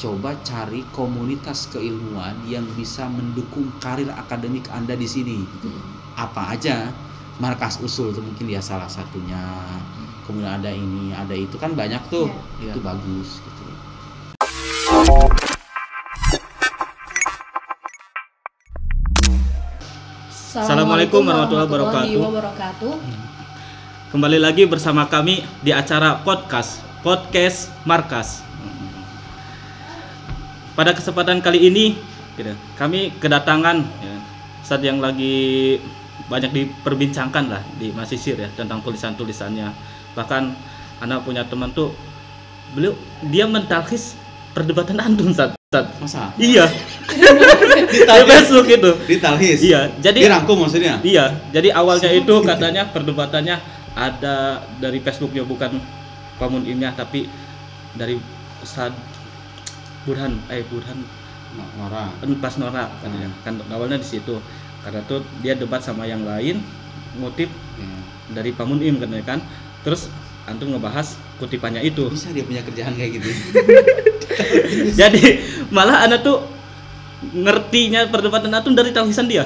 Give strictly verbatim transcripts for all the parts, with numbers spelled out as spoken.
coba cari komunitas keilmuan yang bisa mendukung karir akademik Anda di sini. Apa aja? Markas Usul itu mungkin ya salah satunya. Kemudian ada ini, ada itu kan banyak tuh. Ya. Itu ya. Bagus gitu. Assalamualaikum warahmatullahi wabarakatuh. Kembali lagi bersama kami di acara podcast Podcast Markas. Pada kesempatan kali ini kami kedatangan ya, saat yang lagi banyak diperbincangkan lah di Masisir ya tentang tulisan-tulisannya. Bahkan anak punya teman tuh beliau dia mentalkis perdebatan antum saat saat masa iya di Facebook itu ditalhis iya jadi dirangkum maksudnya iya jadi awalnya so, itu katanya perdebatannya ada dari Facebooknya bukan Pamun Imnya tapi dari Ustad Burhan eh Burhan Nora pas Nora katanya hmm. kan awalnya di situ karena tuh dia debat sama yang lain ngutip hmm. dari Pamun Im katanya kan terus antum ngebahas kutipannya itu bisa dia punya kerjaan kayak gitu. Jadi malah anak tuh ngertinya perdebatan antum dari talhisan dia.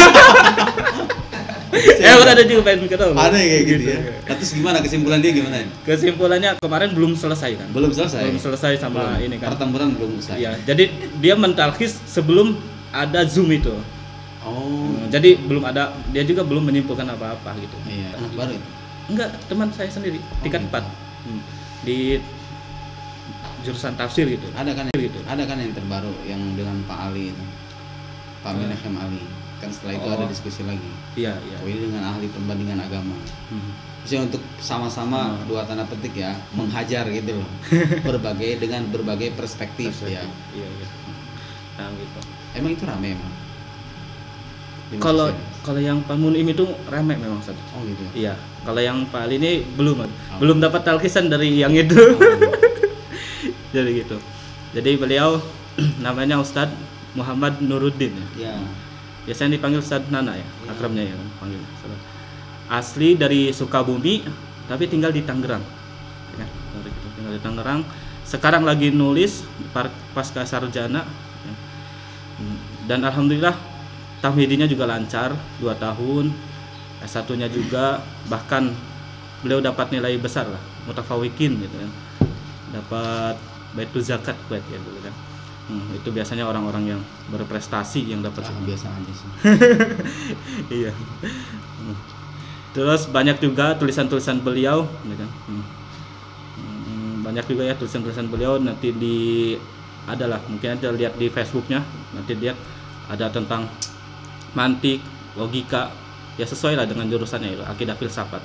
Ya udah ada juga pengen ketahui. Ada kayak gitu ya. Terus gimana kesimpulan dia gimana? Kesimpulannya kemarin belum selesai kan? Belum selesai. Belum selesai sama belum. Ini kan. Pertempuran belum selesai. Iya, jadi dia mentalhis sebelum ada Zoom itu. Oh. Hmm, jadi belum ada dia juga belum menyimpulkan apa-apa gitu. Iya, anak baru itu. Enggak, teman saya sendiri, tingkat empat. Oh, hmm. Di jurusan tafsir gitu. Ada kan gitu. Ada kan yang terbaru yang dengan Pak Ali itu. Pak Menachem uh. Ali. Kan setelah itu oh. ada diskusi lagi. Iya, iya. Oh, ini dengan ahli perbandingan agama. Hmm. Jadi untuk sama-sama hmm. dua tanda petik ya, menghajar gitu loh. berbagai dengan berbagai perspektif, perspektif. Ya. Iya, iya. Nah, gitu. Emang itu rame emang? Kalau kalau yang Pamun Im itu rame memang Ustaz. Oh gitu. Iya. Kalau yang Pak Ali ini belum, oh. belum dapat talkisan dari yang itu. Oh. Jadi gitu. Jadi beliau namanya Ustadz Muhammad Nuruddin ya. Ya. Biasanya dipanggil Ustadz Nana ya, ya. Akrabnya ya panggil. Asli dari Sukabumi tapi tinggal di Tangerang. Ya, tinggal di Tangerang. Sekarang lagi nulis pasca sarjana. Ya. Dan alhamdulillah tamhidinya juga lancar, dua tahun. S satu-nya juga bahkan beliau dapat nilai besar lah, mutafawikin gitu kan. Dapat baitul zakat buat ya dulu kan. Hmm, itu biasanya orang-orang yang berprestasi yang dapat ah, biasa aja sih. Iya. Hmm. Terus banyak juga tulisan-tulisan beliau gitu kan. Hmm. Hmm, banyak juga ya tulisan-tulisan beliau nanti di adalah mungkin ada lihat di Facebooknya nanti lihat ada tentang mantik, logika, ya sesuai lah dengan jurusannya itu, akidah filsafat.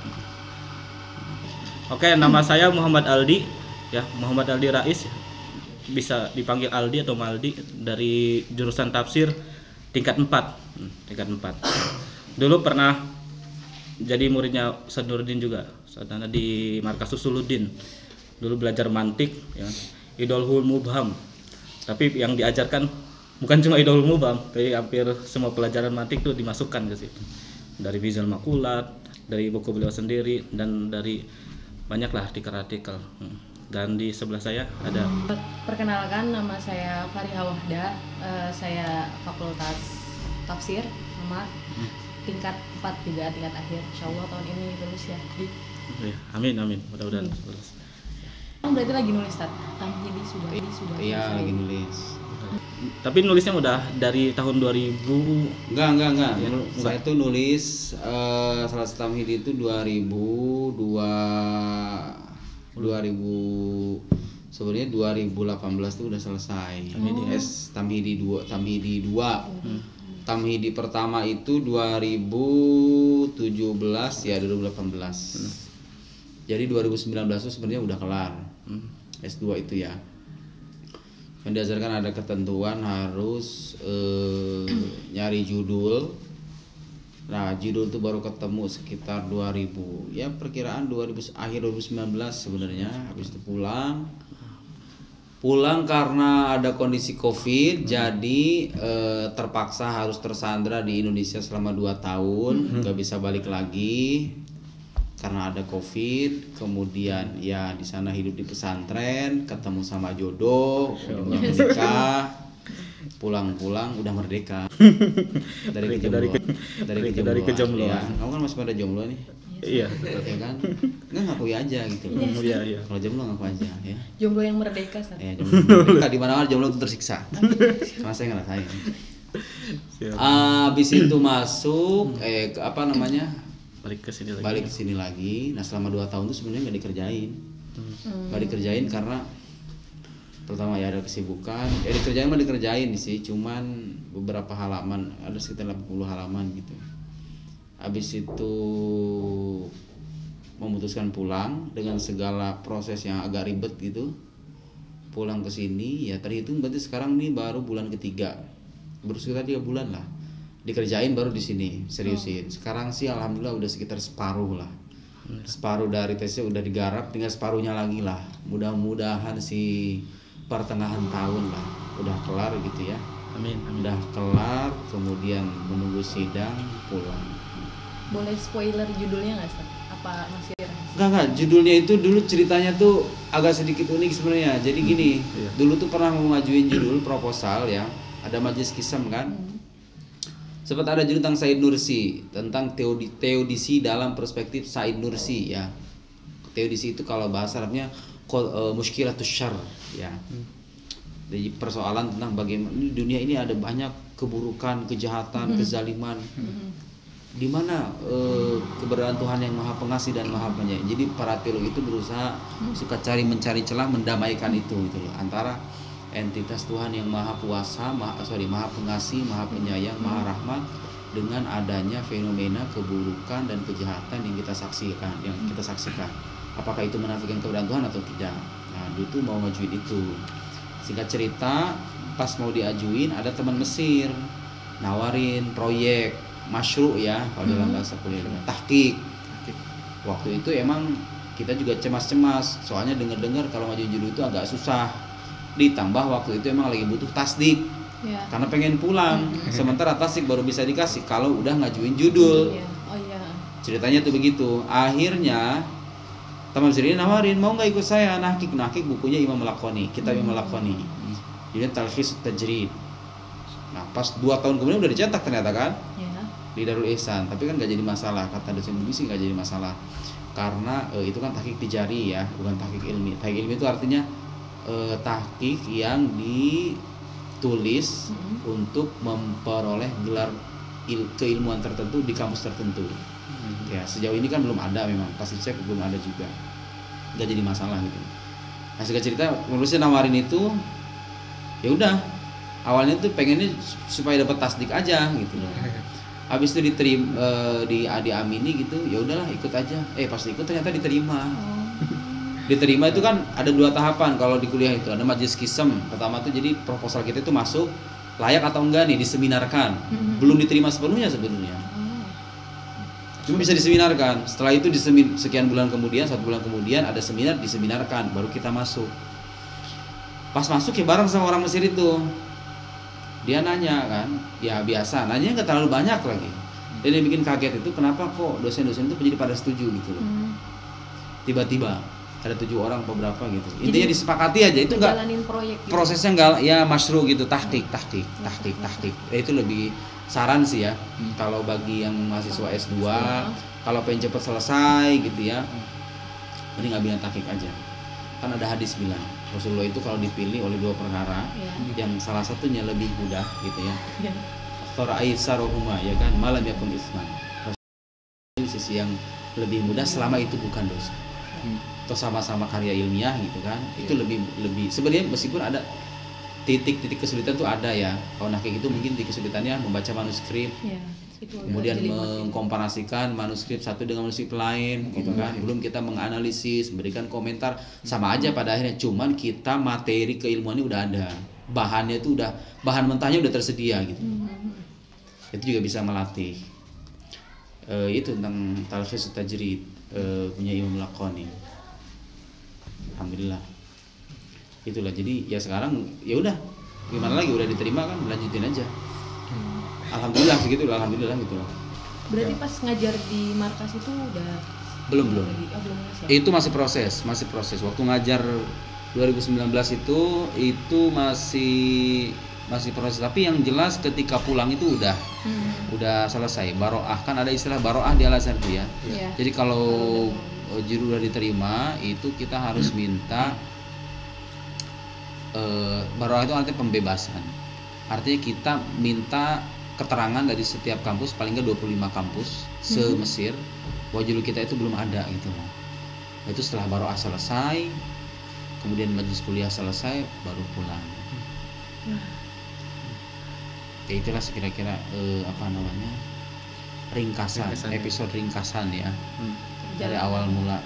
Oke, nama saya Muhammad Aldi, ya Muhammad Aldi Rais, bisa dipanggil Aldi atau Maldi dari jurusan tafsir tingkat empat, tingkat empat. Dulu pernah jadi muridnya Ustadz Nuruddin juga, saat di Markas Usuluddin. Dulu belajar mantik, ya, Idolhul Mubham, tapi yang diajarkan bukan cuma Idol Mubam, tapi hampir semua pelajaran mantik tuh dimasukkan ke situ. Dari Bizal Makulat, dari buku beliau sendiri dan dari banyaklah artikel-artikel. Dan di sebelah saya ada. Perkenalkan, nama saya Fariha Wahda, uh, saya Fakultas Tafsir, nomor tingkat empat juga, tingkat akhir. Insyaallah tahun ini lulus ya. Ya, amin amin. Mudah-mudahan hmm. lulus. Berarti lagi nulis Tat? Tamhidi sudah, ini sudah. Iya, lagi nulis. Tapi nulisnya udah dari tahun dua ribu. Enggak, enggak, enggak. Ya, saya tuh nulis uh, salah satu tamhid itu dua ribu dua dua ribu sebenarnya dua ribu delapan belas tuh udah selesai. Oh. S tamhidi dua, tamhidi dua. Hmm. Tamhidi pertama itu dua ribu tujuh belas ya, dua ribu delapan belas. Hmm. Jadi dua ribu sembilan belas itu sebenarnya udah kelar. Hmm. S dua itu ya. Berdasarkan ada ketentuan harus eh, nyari judul. Nah, judul itu baru ketemu sekitar dua ribu. Ya, perkiraan dua ribu akhir dua ribu sembilan belas sebenarnya. Habis itu pulang. Pulang karena ada kondisi Covid, hmm. jadi eh, terpaksa harus tersandra di Indonesia selama dua tahun, nggak hmm. bisa balik lagi. karena ada covid, kemudian ya di sana hidup di pesantren, ketemu sama jodoh, ujungnya menikah, pulang-pulang udah merdeka dari kejombloan, dari kejombloan, dari kejombloan. Ya, kamu kan masih pada jomblo nih. Iya, ya kan? Nggak ngakui aja gitu. Iya, iya. Kalau jomblo ngaku aja ya. Jomblo yang merdeka, Sat. Ya, jomblo merdeka di mana-mana jomblo itu tersiksa. Karena saya ngerasain. Habis itu masuk eh ke apa namanya? Balik ke sini lagi. Balik ke sini lagi. Nah, selama dua tahun itu sebenarnya nggak dikerjain. Hmm. Nggak dikerjain karena pertama ya ada kesibukan. Ya dikerjain mah dikerjain sih, cuman beberapa halaman, ada sekitar delapan puluh halaman gitu. Habis itu memutuskan pulang dengan segala proses yang agak ribet gitu. Pulang ke sini ya terhitung berarti sekarang nih baru bulan ketiga. Baru sekitar tiga bulan lah. Dikerjain baru di sini, seriusin. Sekarang sih alhamdulillah udah sekitar separuh lah. Separuh dari tesnya udah digarap, tinggal separuhnya lagi lah. Mudah-mudahan sih pertengahan tahun lah udah kelar gitu ya. Amin, amin. Udah kelar, kemudian menunggu sidang, pulang. Boleh spoiler judulnya nggak, Sat? Apa masih rahasia? Enggak, enggak, judulnya itu dulu ceritanya tuh agak sedikit unik sebenarnya. Jadi gini, hmm, iya. Dulu tuh pernah mau ngajuin judul proposal ya, ada majelis kisam kan. Hmm. Sempat ada judul tentang Said Nursi, tentang teodi, teodisi dalam perspektif Said Nursi ya. Teodisi itu kalau bahasa Arabnya uh, mushkilatus syarr ya. Hmm. Jadi persoalan tentang bagaimana di dunia ini ada banyak keburukan, kejahatan, hmm. kezaliman. Hmm. Di mana e, keberadaan Tuhan yang Maha Pengasih dan Maha Penyayang. Jadi para teolog itu berusaha suka cari mencari celah mendamaikan itu gitu loh, antara entitas Tuhan yang Maha Kuasa, Maha sorry, Maha Pengasih, Maha Penyayang, Maha Rahmat dengan adanya fenomena keburukan dan kejahatan yang kita saksikan, yang kita saksikan. Apakah itu menafikan keberadaan Tuhan atau tidak? Nah, dulu tuh mau ngajuin itu. Singkat cerita, pas mau diajuin ada teman Mesir nawarin proyek masyru' ya kalau dalam bahasa kuliahnya tahqiq. Waktu itu emang kita juga cemas-cemas soalnya dengar-dengar kalau ngajuin judul itu agak susah, ditambah waktu itu emang lagi butuh tasdik ya. Karena pengen pulang hmm. sementara tasdik baru bisa dikasih kalau udah ngajuin judul ya. Oh, ya. Ceritanya tuh begitu. Akhirnya teman sendiri nawarin mau nggak ikut saya nahqiq. Nahqiq bukunya Imam Al-Laqani, kitab hmm. Imam Al-Laqani jadi Talkhis Tajrid. Nah pas dua tahun kemudian udah dicetak ternyata kan ya. Di Darul Ihsan, tapi kan nggak jadi masalah, kata dosen bimbing sih nggak jadi masalah karena e, itu kan tahqiq tijari ya, bukan tahqiq ilmi. Tahqiq ilmi itu artinya e, tahqiq yang ditulis hmm. untuk memperoleh gelar il, keilmuan tertentu di kampus tertentu. Hmm. Ya sejauh ini kan belum ada, memang pasti cek belum ada juga, nggak jadi masalah gitu. Nah singkat cerita penulisnya nawarin itu, ya udah awalnya tuh pengennya supaya dapat tasdik aja gitu loh. Habis itu diterima e, di diamini gitu, ya udahlah ikut aja. Eh pas ikut ternyata diterima. Diterima itu kan ada dua tahapan kalau di kuliah itu. Ada majelis kisam. Pertama tuh jadi proposal kita itu masuk layak atau enggak nih diseminarkan. Belum diterima sepenuhnya sebetulnya. Cuma bisa diseminarkan. Setelah itu disemin, sekian bulan kemudian, satu bulan kemudian ada seminar, diseminarkan, baru kita masuk. Pas masuk ya bareng sama orang Mesir itu. Dia nanya kan, ya biasa, nanya nggak terlalu banyak lagi. Dan yang bikin kaget itu kenapa kok dosen-dosen itu jadi pada setuju gitu loh. Hmm. Tiba-tiba ada tujuh orang beberapa gitu. Intinya jadi, disepakati aja itu nggak gitu. Prosesnya nggak ya masyru gitu, tahqiq, tahqiq, tahqiq, tahqiq. Ya, itu lebih saran sih ya. Hmm. Kalau bagi yang mahasiswa S dua, kalau pengen cepet selesai gitu ya, mending ngambil tahqiq aja. Kan ada hadis bilang Rasulullah itu kalau dipilih oleh dua perkara ya. Yang salah satunya lebih mudah gitu ya. Faktor aisarohuma ya kan malam yakun isman. Ini sisi yang lebih mudah selama itu bukan dosa. Hmm. Atau sama-sama karya ilmiah gitu kan. Ya. Itu lebih lebih sebenarnya meskipun ada titik-titik kesulitan tuh ada ya. Kalau nahqiq itu mungkin titik kesulitannya membaca manuskrip. Ya. Kemudian mengkomparasikan manuskrip satu dengan manuskrip lain gitu kan. Belum kita menganalisis, memberikan komentar, sama aja pada akhirnya. Cuman kita materi keilmuannya udah ada, bahannya itu udah, bahan mentahnya udah tersedia gitu. Itu juga bisa melatih. E, itu tentang Talkhis Tajrid e, punya Imam Al-Laqani. Alhamdulillah. Itulah, jadi ya sekarang ya udah, gimana lagi, udah diterima kan, lanjutin aja. Alhamdulillah begitu, alhamdulillah gitu. Berarti ya. Pas ngajar di markas itu udah Belum belum. Oh, belum masih. Itu masih proses, masih proses. Waktu ngajar dua ribu sembilan belas itu itu masih masih proses. Tapi yang jelas ketika pulang itu udah hmm. udah selesai. Baroah, kan ada istilah baroah di Al-Azhar itu ya. Yeah. Jadi kalau juru udah diterima itu kita harus minta uh, baroah itu artinya pembebasan. Artinya kita minta keterangan dari setiap kampus, paling nggak dua puluh lima kampus hmm. se-Mesir, bahwa judul kita itu belum ada gitu loh. Nah, itu setelah baroah selesai, kemudian majelis kuliah selesai, baru pulang. Hmm. Ya itulah kira-kira eh, apa namanya ringkasan, ringkasan episode ya. ringkasan ya hmm. dari awal mula.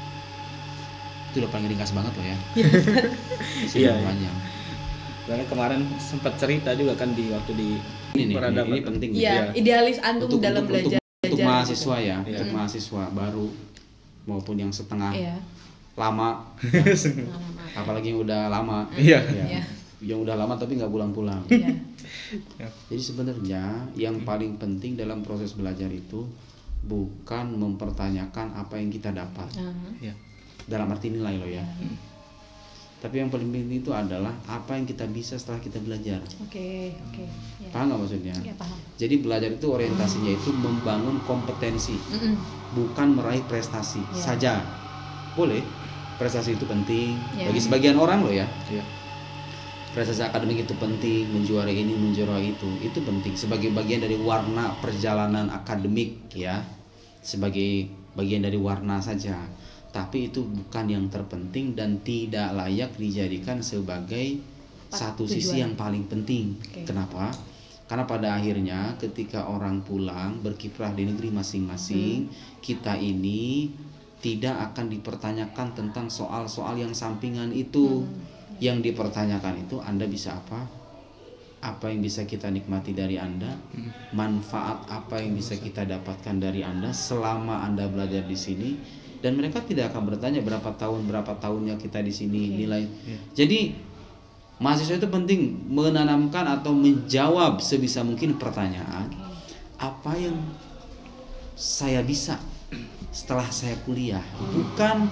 Itu udah paling ringkas banget loh ya. Iya. Panjang. Karena kemarin sempat cerita juga kan di waktu di ini, ini, ini penting ya, ya. Idealis antum untuk, dalam untuk, belajar untuk, untuk mahasiswa gitu. ya, ya, untuk mahasiswa baru maupun yang setengah ya. lama, apalagi yang udah lama, ya. Ya. yang udah lama tapi nggak pulang-pulang. Ya. Jadi sebenarnya yang paling penting dalam proses belajar itu bukan mempertanyakan apa yang kita dapat, uh-huh. ya. dalam arti nilai loh ya. Hmm. Tapi yang paling penting itu adalah apa yang kita bisa setelah kita belajar. Oke, oke. Ya. Paham nggak maksudnya? Ya, paham. Jadi belajar itu orientasinya itu membangun kompetensi, Mm-mm. bukan meraih prestasi ya. saja. Boleh, prestasi itu penting ya. bagi sebagian orang loh ya. Ya. Prestasi akademik itu penting, menjuarai ini, menjuarai itu, itu penting sebagai bagian dari warna perjalanan akademik ya, sebagai bagian dari warna saja. Tapi itu bukan yang terpenting dan tidak layak dijadikan sebagai satu tujuan. Sisi yang paling penting. Okay. Kenapa? Karena pada akhirnya ketika orang pulang berkiprah di negeri masing-masing, hmm. kita ini tidak akan dipertanyakan tentang soal-soal yang sampingan itu. Hmm. Yang dipertanyakan itu Anda bisa apa? Apa yang bisa kita nikmati dari Anda? Manfaat apa yang bisa kita dapatkan dari Anda selama Anda belajar di sini? Dan mereka tidak akan bertanya berapa tahun berapa tahunnya kita di sini okay. nilai. Yeah. Jadi mahasiswa itu penting menanamkan atau menjawab sebisa mungkin pertanyaan okay. apa yang saya bisa setelah saya kuliah, bukan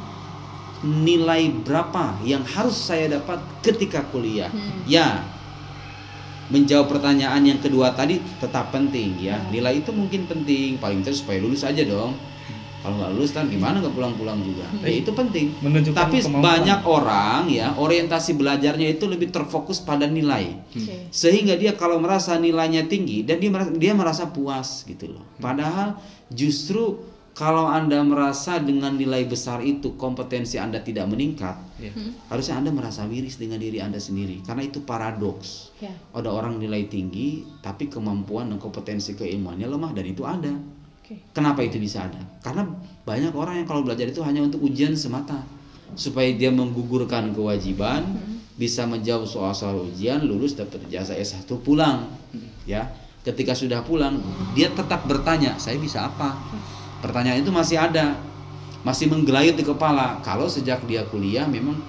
nilai berapa yang harus saya dapat ketika kuliah. Hmm. Ya, menjawab pertanyaan yang kedua tadi tetap penting ya. Nilai itu mungkin penting, paling tidak supaya lulus aja dong. Kalau nggak lulus kan gimana, nggak pulang-pulang juga. Hmm. Ya, itu penting. Tapi kemampuan. Banyak orang ya orientasi belajarnya itu lebih terfokus pada nilai, okay. sehingga dia kalau merasa nilainya tinggi dan dia merasa, dia merasa puas gitu loh. Padahal justru kalau Anda merasa dengan nilai besar itu kompetensi Anda tidak meningkat, yeah. hmm. harusnya Anda merasa miris dengan diri Anda sendiri. Karena itu paradoks. Yeah. Ada orang nilai tinggi tapi kemampuan dan kompetensi keilmuannya lemah, dan itu ada. Okay. Kenapa itu bisa ada? Karena banyak orang yang kalau belajar itu hanya untuk ujian semata, supaya dia menggugurkan kewajiban, hmm. bisa menjawab soal-soal ujian, lulus, dapat ijazah S satu, pulang. Hmm. Ya, ketika sudah pulang, dia tetap bertanya, saya bisa apa? Pertanyaan itu masih ada, masih menggelayut di kepala. Kalau sejak dia kuliah memang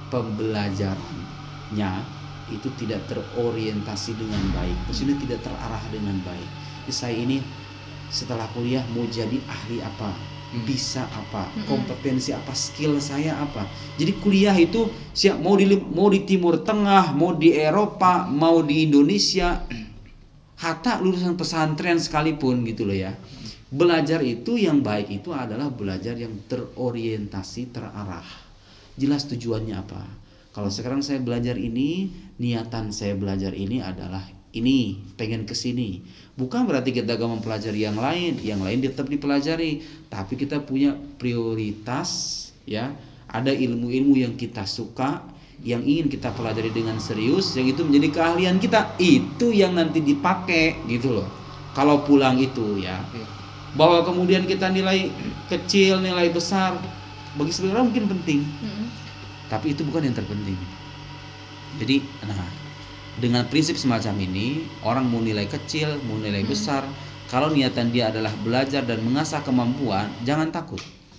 pembelajarannya itu tidak terorientasi dengan baik, maksudnya tidak terarah dengan baik. Jadi saya ini setelah kuliah mau jadi ahli apa, bisa apa, kompetensi apa, skill saya apa. Jadi kuliah itu siap mau di mau di Timur Tengah, mau di Eropa, mau di Indonesia, hatta lulusan pesantren sekalipun gitu loh ya. Belajar itu yang baik itu adalah belajar yang terorientasi, terarah. Jelas tujuannya apa. Kalau sekarang saya belajar ini, niatan saya belajar ini adalah ini, pengen kesini. Bukan berarti kita gak mempelajari yang lain, yang lain tetap dipelajari. Tapi kita punya prioritas, ya. Ada ilmu-ilmu yang kita suka, yang ingin kita pelajari dengan serius, yang itu menjadi keahlian kita. Itu yang nanti dipakai, gitu loh. Kalau pulang itu, ya. Bahwa kemudian kita nilai kecil, nilai besar, bagi sebagian orang mungkin penting. Hmm. Tapi itu bukan yang terpenting. Jadi, nah, dengan prinsip semacam ini, orang mau nilai kecil, mau nilai hmm. besar, kalau niatan dia adalah belajar dan mengasah kemampuan, jangan takut.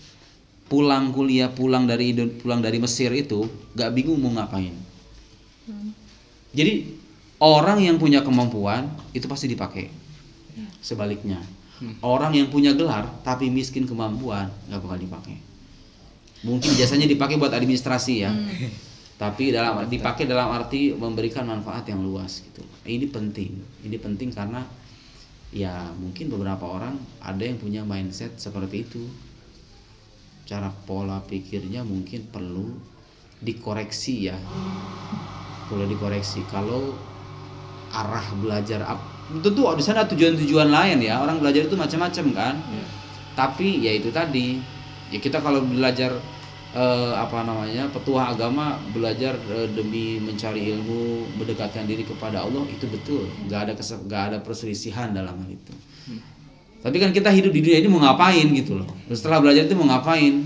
Pulang kuliah, pulang dari pulang dari Mesir itu, gak bingung mau ngapain. Hmm. Jadi orang yang punya kemampuan itu pasti dipakai. Sebaliknya, hmm. orang yang punya gelar tapi miskin kemampuan nggak bakal dipakai. Mungkin biasanya dipakai buat administrasi ya, hmm. tapi dalam dipakai dalam arti memberikan manfaat yang luas gitu. Ini penting, ini penting karena ya mungkin beberapa orang ada yang punya mindset seperti itu, cara pola pikirnya mungkin perlu dikoreksi ya, perlu dikoreksi. Kalau arah belajar tentu di sana tujuan-tujuan lain ya, orang belajar itu macam-macam kan, hmm. tapi ya itu tadi ya kita kalau belajar eh, apa namanya petuah agama belajar eh, demi mencari ilmu mendekatkan diri kepada Allah itu betul, nggak ada kes- nggak ada perselisihan dalam hal itu. Hmm. Tapi kan kita hidup di dunia ini mau ngapain gitu loh. Setelah belajar itu mau ngapain?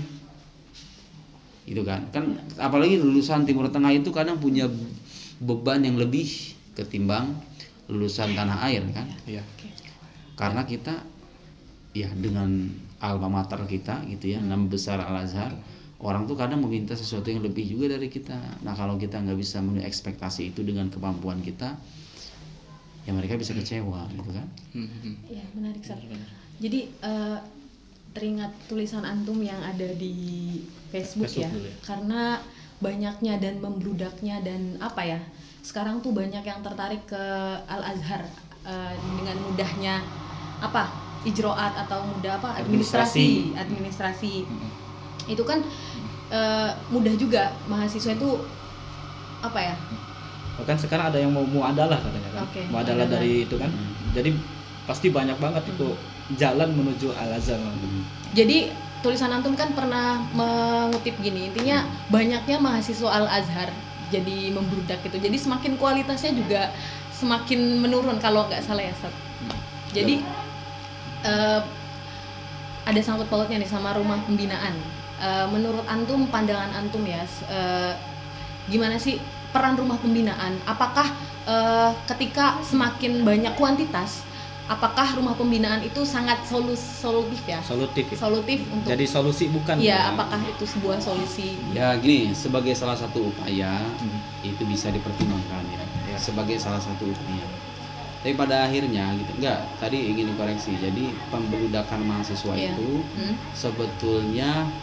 Gitu kan. Kan apalagi lulusan Timur Tengah itu kadang punya beban yang lebih ketimbang lulusan tanah air kan. Iya. Karena kita ya dengan alma mater kita gitu ya, nama besar Al-Azhar, orang tuh kadang meminta sesuatu yang lebih juga dari kita. Nah kalau kita nggak bisa memenuhi ekspektasi itu dengan kemampuan kita, ya mereka bisa kecewa gitu kan. Iya menarik Sar. Jadi uh, teringat tulisan antum yang ada di Facebook, Facebook ya, ya, karena banyaknya dan membludaknya dan apa ya, sekarang tuh banyak yang tertarik ke Al-Azhar uh, dengan mudahnya apa ijroat atau mudah apa administrasi administrasi, administrasi. Itu kan uh, mudah juga mahasiswa itu apa ya, bahkan sekarang ada yang mau muadalah katanya kan, okay, muadalah dari itu kan, hmm. jadi pasti banyak banget hmm. itu jalan menuju Al-Azhar. Hmm. Jadi tulisan antum kan pernah mengutip gini, intinya hmm. banyaknya mahasiswa Al-Azhar jadi membludak gitu, jadi semakin kualitasnya juga semakin menurun kalau nggak salah ya Ustaz. Hmm. Jadi uh, ada sangkut pautnya nih sama rumah pembinaan. Uh, menurut antum, pandangan antum ya, uh, gimana sih peran rumah pembinaan? Apakah uh, ketika semakin banyak kuantitas, apakah rumah pembinaan itu sangat solus, solutif ya? Solutif. Ya? Solutif untuk. Jadi solusi bukan? Iya, apakah itu sebuah solusi? Ya gini, sebagai salah satu upaya hmm. itu bisa dipertimbangkan ya. ya. Sebagai salah satu upaya. Tapi pada akhirnya gitu, enggak. Tadi ingin dikoreksi. Jadi pembeludakan mahasiswa yeah. itu hmm. sebetulnya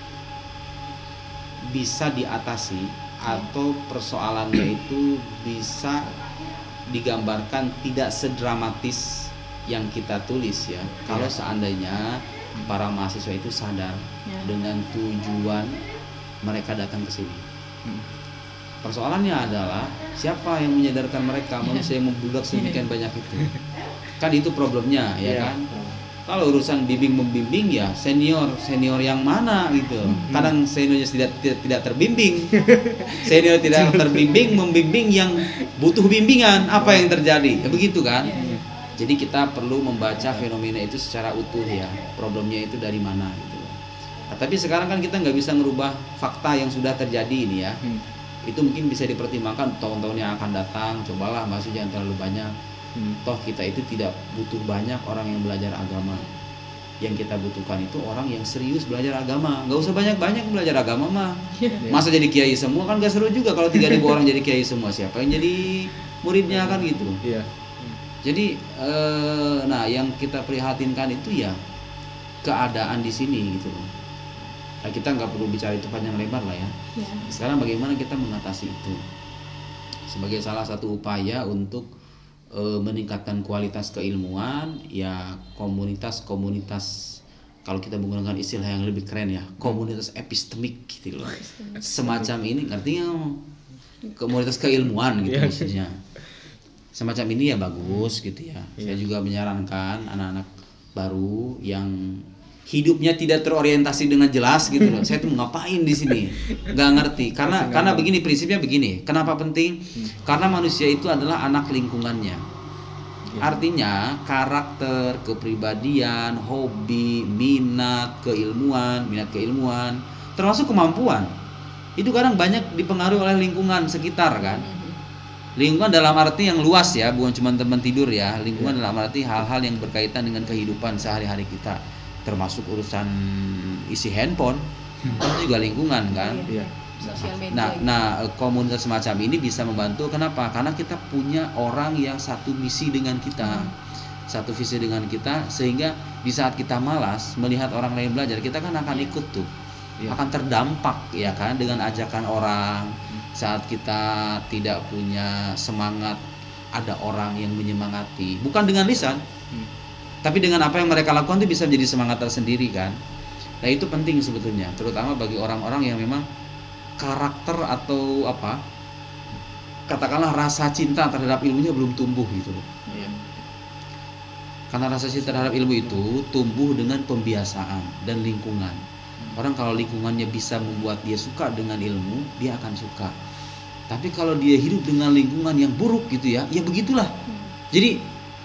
bisa diatasi yeah. atau persoalannya itu bisa digambarkan tidak sedramatis yang kita tulis ya. Kalau seandainya para mahasiswa itu sadar ya. dengan tujuan mereka datang ke sini. Hmm. Persoalannya adalah siapa yang menyadarkan mereka, manusia yang membludak sedemikian banyak itu. Kan itu problemnya ya, ya kan. Kalau urusan bimbing membimbing ya senior senior yang mana gitu. Hmm. Kadang seniornya tidak tidak, tidak terbimbing. Senior tidak terbimbing membimbing yang butuh bimbingan, apa yang terjadi? Ya begitu kan. Ya, ya. Jadi kita perlu membaca fenomena itu secara utuh ya, problemnya itu dari mana gitu. Nah, tapi sekarang kan kita nggak bisa merubah fakta yang sudah terjadi ini ya. Hmm. Itu mungkin bisa dipertimbangkan tahun-tahun yang akan datang. Cobalah mahasiswa jangan terlalu banyak. Hmm. Toh kita itu tidak butuh banyak orang yang belajar agama. Yang kita butuhkan itu orang yang serius belajar agama. Nggak usah banyak-banyak belajar agama mah. Masa jadi kiai semua kan nggak seru juga kalau tiga ribu orang jadi kiai semua. Siapa yang jadi muridnya kan gitu. Iya. Jadi, eh, nah yang kita prihatinkan itu ya keadaan di sini gitu. Nah, kita nggak perlu bicara itu panjang lebar lah ya. ya. Sekarang bagaimana kita mengatasi itu? Sebagai salah satu upaya untuk eh, meningkatkan kualitas keilmuan, ya komunitas-komunitas. Kalau kita menggunakan istilah yang lebih keren ya, komunitas epistemik gitu loh. Semacam ini, artinya komunitas keilmuan gitu maksudnya. Semacam ini ya bagus gitu ya. Iya. Saya juga menyarankan anak-anak baru yang hidupnya tidak terorientasi dengan jelas gitu loh. Saya tuh ngapain di sini? Nggak ngerti. Karena karena begini prinsipnya begini. Kenapa penting? Hmm. Karena manusia itu adalah anak lingkungannya. Ya. Artinya karakter, kepribadian, hobi, minat, keilmuan, minat keilmuan, termasuk kemampuan. Itu kadang banyak dipengaruhi oleh lingkungan sekitar kan. Lingkungan dalam arti yang luas ya, bukan cuma teman tidur ya. Lingkungan yeah. dalam arti hal-hal yang berkaitan dengan kehidupan sehari-hari kita, termasuk urusan isi handphone, hmm. itu juga lingkungan kan. Yeah. Yeah. Nah, nah komunitas semacam ini bisa membantu. Kenapa? Karena kita punya orang yang satu misi dengan kita. Hmm. satu visi dengan kita, sehingga di saat kita malas melihat orang lain belajar, kita kan akan ikut tuh, ya. akan terdampak ya kan dengan ajakan orang. Saat kita tidak punya semangat, ada orang yang menyemangati, bukan dengan lisan, hmm. tapi dengan apa yang mereka lakukan itu bisa menjadi semangat tersendiri kan. Nah itu penting sebetulnya, terutama bagi orang-orang yang memang karakter atau apa, katakanlah rasa cinta terhadap ilmunya belum tumbuh gitu loh. Ya. Karena rasa cinta terhadap ilmu itu tumbuh dengan pembiasaan dan lingkungan. Orang kalau lingkungannya bisa membuat dia suka dengan ilmu, dia akan suka. Tapi kalau dia hidup dengan lingkungan yang buruk gitu ya, ya begitulah. Jadi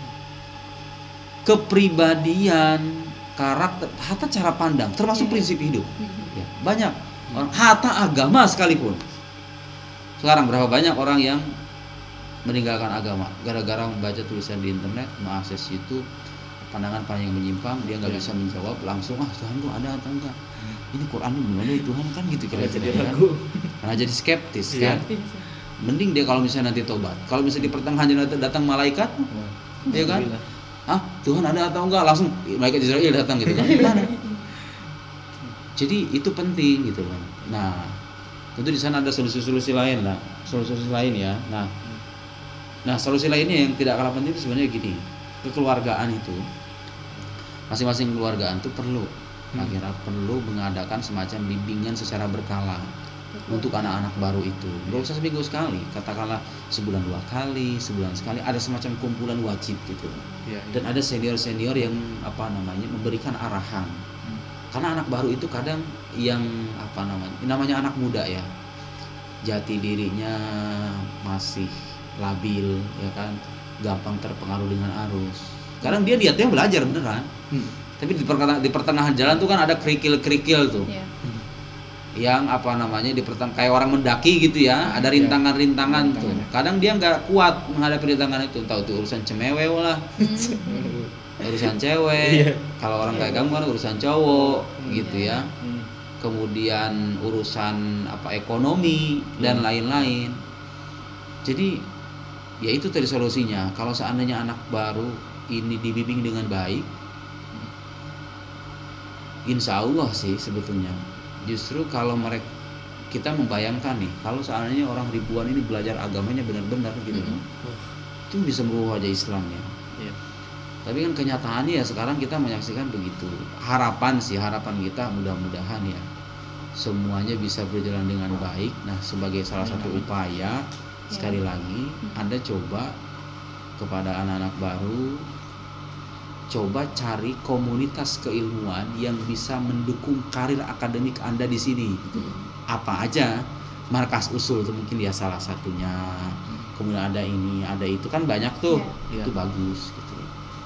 kepribadian, karakter, hatta cara pandang, termasuk prinsip hidup. Ya, banyak orang, hatta agama sekalipun. Sekarang berapa banyak orang yang meninggalkan agama gara-gara membaca tulisan di internet, mengakses YouTube, pandangan-pandangan yang menyimpang, dia nggak ya. bisa menjawab langsung, ah Tuhan tuh ada atau enggak? Ini Quran ini gimana ya Tuhan kan gitu kira-kira kan? Karena jadi skeptis kan? Ya. Mending dia kalau misalnya nanti tobat. Kalau misalnya di pertengahan jalan datang malaikat, ya kan? Ah Tuhan ada atau enggak? Langsung malaikat Israel datang gitu kan? Gimana? Jadi itu penting gitu kan. Nah, tentu di sana ada solusi-solusi lain lah, solusi-solusi lain ya. Nah, nah solusi lainnya yang tidak kalah penting itu sebenarnya gini, kekeluargaan itu, masing-masing kekeluargaan itu perlu, hmm. akhirnya perlu mengadakan semacam bimbingan secara berkala hmm. untuk anak-anak baru itu. Nggak usah seminggu sekali, katakanlah sebulan dua kali, sebulan sekali, ada semacam kumpulan wajib gitu. Ya, ya. Dan ada senior-senior yang apa namanya memberikan arahan. Karena anak baru itu kadang yang apa namanya, namanya anak muda ya, jati dirinya masih labil ya kan, gampang terpengaruh dengan arus. Kadang dia niatnya belajar beneran, hmm. tapi di pertengahan, di pertengahan jalan tuh kan ada kerikil-kerikil tuh, yeah. yang apa namanya di pertengahan kayak orang mendaki gitu ya, ada rintangan-rintangan yeah. tuh. Kadang dia nggak kuat menghadapi rintangan itu, tahu tuh urusan cemewe lah. urusan cewek, iya. kalau orang kayak kamu kan urusan cowok hmm. gitu ya, hmm. kemudian urusan apa ekonomi hmm. dan lain-lain. Jadi ya itu tadi solusinya. Kalau seandainya anak baru ini dibimbing dengan baik, insya Allah sih sebetulnya. Justru kalau mereka kita membayangkan nih, kalau seandainya orang ribuan ini belajar agamanya benar-benar gitu, hmm. itu bisa merubah wajah Islamnya. Yeah. Tapi kan kenyataannya ya sekarang kita menyaksikan begitu. Harapan sih, harapan kita mudah-mudahan ya semuanya bisa berjalan dengan baik. Nah sebagai salah satu upaya, ya. sekali lagi Anda coba kepada anak-anak baru, coba cari komunitas keilmuan yang bisa mendukung karir akademik Anda di sini. Apa aja, markas usul itu mungkin ya salah satunya. Kemudian ada ini, ada itu kan banyak tuh, ya. itu ya. bagus gitu.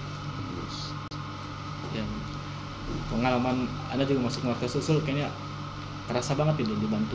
Pengalaman Anda juga masuk markas usul kayaknya terasa banget ini dibantu.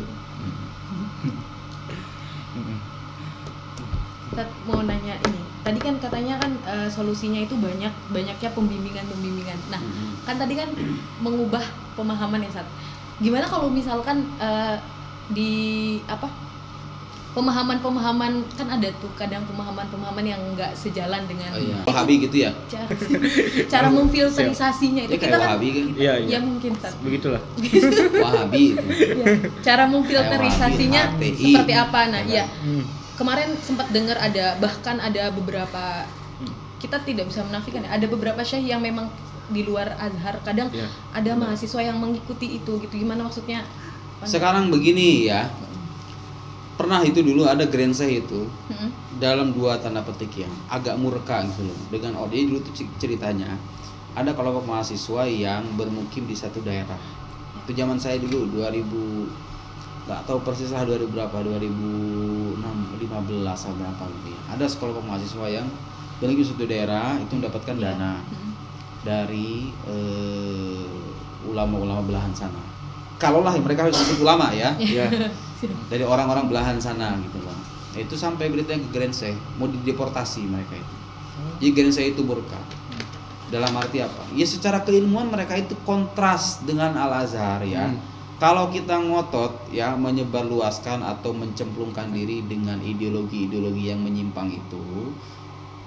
Kita mau nanya ini, tadi kan katanya kan uh, solusinya itu banyak banyaknya pembimbingan-pembimbingan. Nah, hmm. kan tadi kan mengubah pemahaman ya Sat. Gimana kalau misalkan uh, di apa? Pemahaman-pemahaman kan ada tuh kadang pemahaman-pemahaman yang enggak sejalan dengan oh, iya. Wahabi gitu ya. Cara, cara memfilterisasinya itu kita kan, kan? Iya, iya. Ya mungkin Sat. Begitulah. Wahabi itu. Ya, cara memfilterisasinya seperti apa? Nah, iya. Hmm. Kemarin sempat dengar ada bahkan ada beberapa kita tidak bisa menafikan ya, ada beberapa syekh yang memang di luar Azhar kadang ya, ada benar. mahasiswa yang mengikuti itu gitu. Gimana maksudnya? Sekarang begini ya. Pernah itu dulu ada Grand Syekh itu hmm. dalam dua tanda petik yang agak murka gitu loh. Dengan oh dia dulu tuh ceritanya ada kelompok mahasiswa yang bermukim di satu daerah. Itu zaman saya dulu dua ribu nggak tahu persis lah dua ribu berapa, dua ribu lima belas atau berapa gitu ya. Ada sekelompok mahasiswa yang bermukim di satu daerah itu mendapatkan yeah. dana hmm. dari uh, ulama-ulama belahan sana. Kalaulah mereka harus disebut ulama ya. Yeah. Dari orang-orang belahan sana gitu loh. Itu sampai beritanya ke Grand Syekh mau dideportasi mereka itu. Jadi Grand Syekh itu murka. Dalam arti apa? Ya secara keilmuan mereka itu kontras dengan Al-Azhar ya. Hmm. Kalau kita ngotot ya menyebarluaskan atau mencemplungkan diri dengan ideologi-ideologi yang menyimpang itu,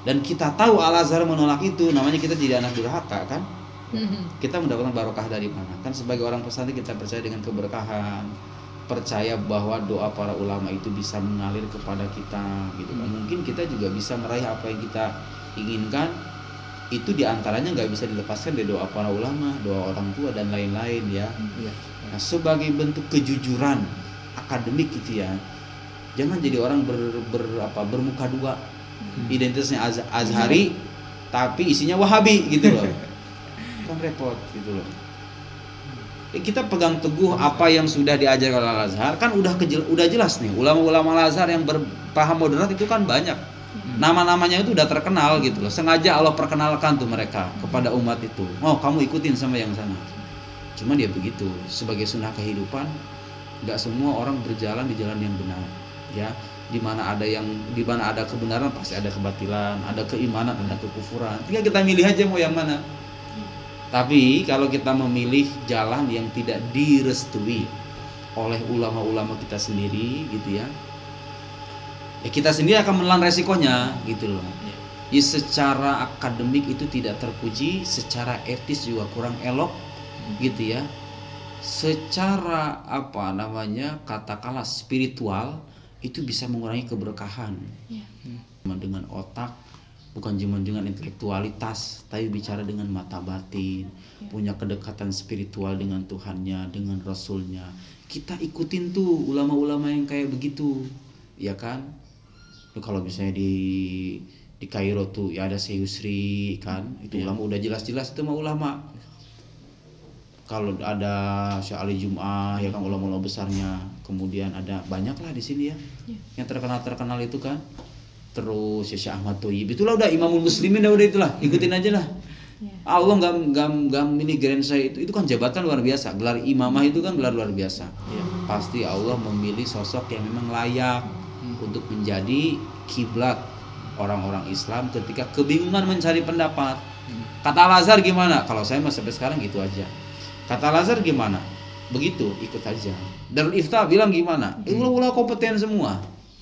dan kita tahu Al-Azhar menolak itu, namanya kita jadi anak durhaka kan? Kita mendapatkan barokah dari mana? Kan sebagai orang pesantren kita percaya dengan keberkahan, percaya bahwa doa para ulama itu bisa mengalir kepada kita gitu kan. Mungkin kita juga bisa meraih apa yang kita inginkan, itu diantaranya nggak bisa dilepaskan dari doa para ulama, doa orang tua dan lain-lain ya. Nah, sebagai bentuk kejujuran akademik gitu ya, jangan jadi orang ber, ber apa bermuka dua, identitasnya Az, Azhari tapi isinya Wahabi gitu loh, kan repot gitu loh. Kita pegang teguh apa yang sudah diajarkan oleh Al-Azhar, kan udah kejel, udah jelas nih, ulama-ulama Al-Azhar yang berpaham moderat itu kan banyak, nama-namanya itu udah terkenal gitu loh. Sengaja Allah perkenalkan tuh mereka kepada umat itu, oh kamu ikutin sama yang sana. Cuman dia begitu, sebagai sunnah kehidupan, nggak semua orang berjalan di jalan yang benar ya. Di mana ada yang di mana ada kebenaran pasti ada kebatilan, ada keimanan, ada kekufuran, tinggal kita milih aja mau yang mana. Tapi kalau kita memilih jalan yang tidak direstui oleh ulama-ulama kita sendiri gitu ya, ya kita sendiri akan menelan resikonya gitu loh. Ya, secara akademik itu tidak terpuji, secara etis juga kurang elok gitu ya. Secara apa namanya, katakanlah spiritual itu bisa mengurangi keberkahan. Ya. Dengan otak, bukan cuma dengan intelektualitas, tapi bicara dengan mata batin, ya. Punya kedekatan spiritual dengan Tuhannya, dengan Rasulnya. Kita ikutin tuh ulama-ulama yang kayak begitu, ya kan? Tuh, kalau misalnya di di Kairo tuh ya ada Syusri kan, itu ya. Ulama udah jelas-jelas itu mah ulama. Kalau ada Syekh Ali Jum'ah ya kan, ulama-ulama besarnya. Kemudian ada banyak lah di sini ya, ya. Yang terkenal-terkenal itu kan. Terus ya Syekh Ahmad Thoyib, itulah udah Imamul Muslimin, udah itulah ikutin aja lah. Ya. Allah nggak nggak nggak ini grand saya itu itu kan jabatan luar biasa, gelar imamah itu kan gelar luar biasa. Ya. Pasti Allah memilih sosok yang memang layak hmm. untuk menjadi kiblat orang-orang Islam ketika kebingungan mencari pendapat. Hmm. Kata Al-Azhar gimana? Kalau saya masih sampai sekarang gitu aja. Kata Al-Azhar gimana? Begitu, ikut aja. Darul Ifta bilang gimana? Hmm. Ulah-ulah kompeten semua.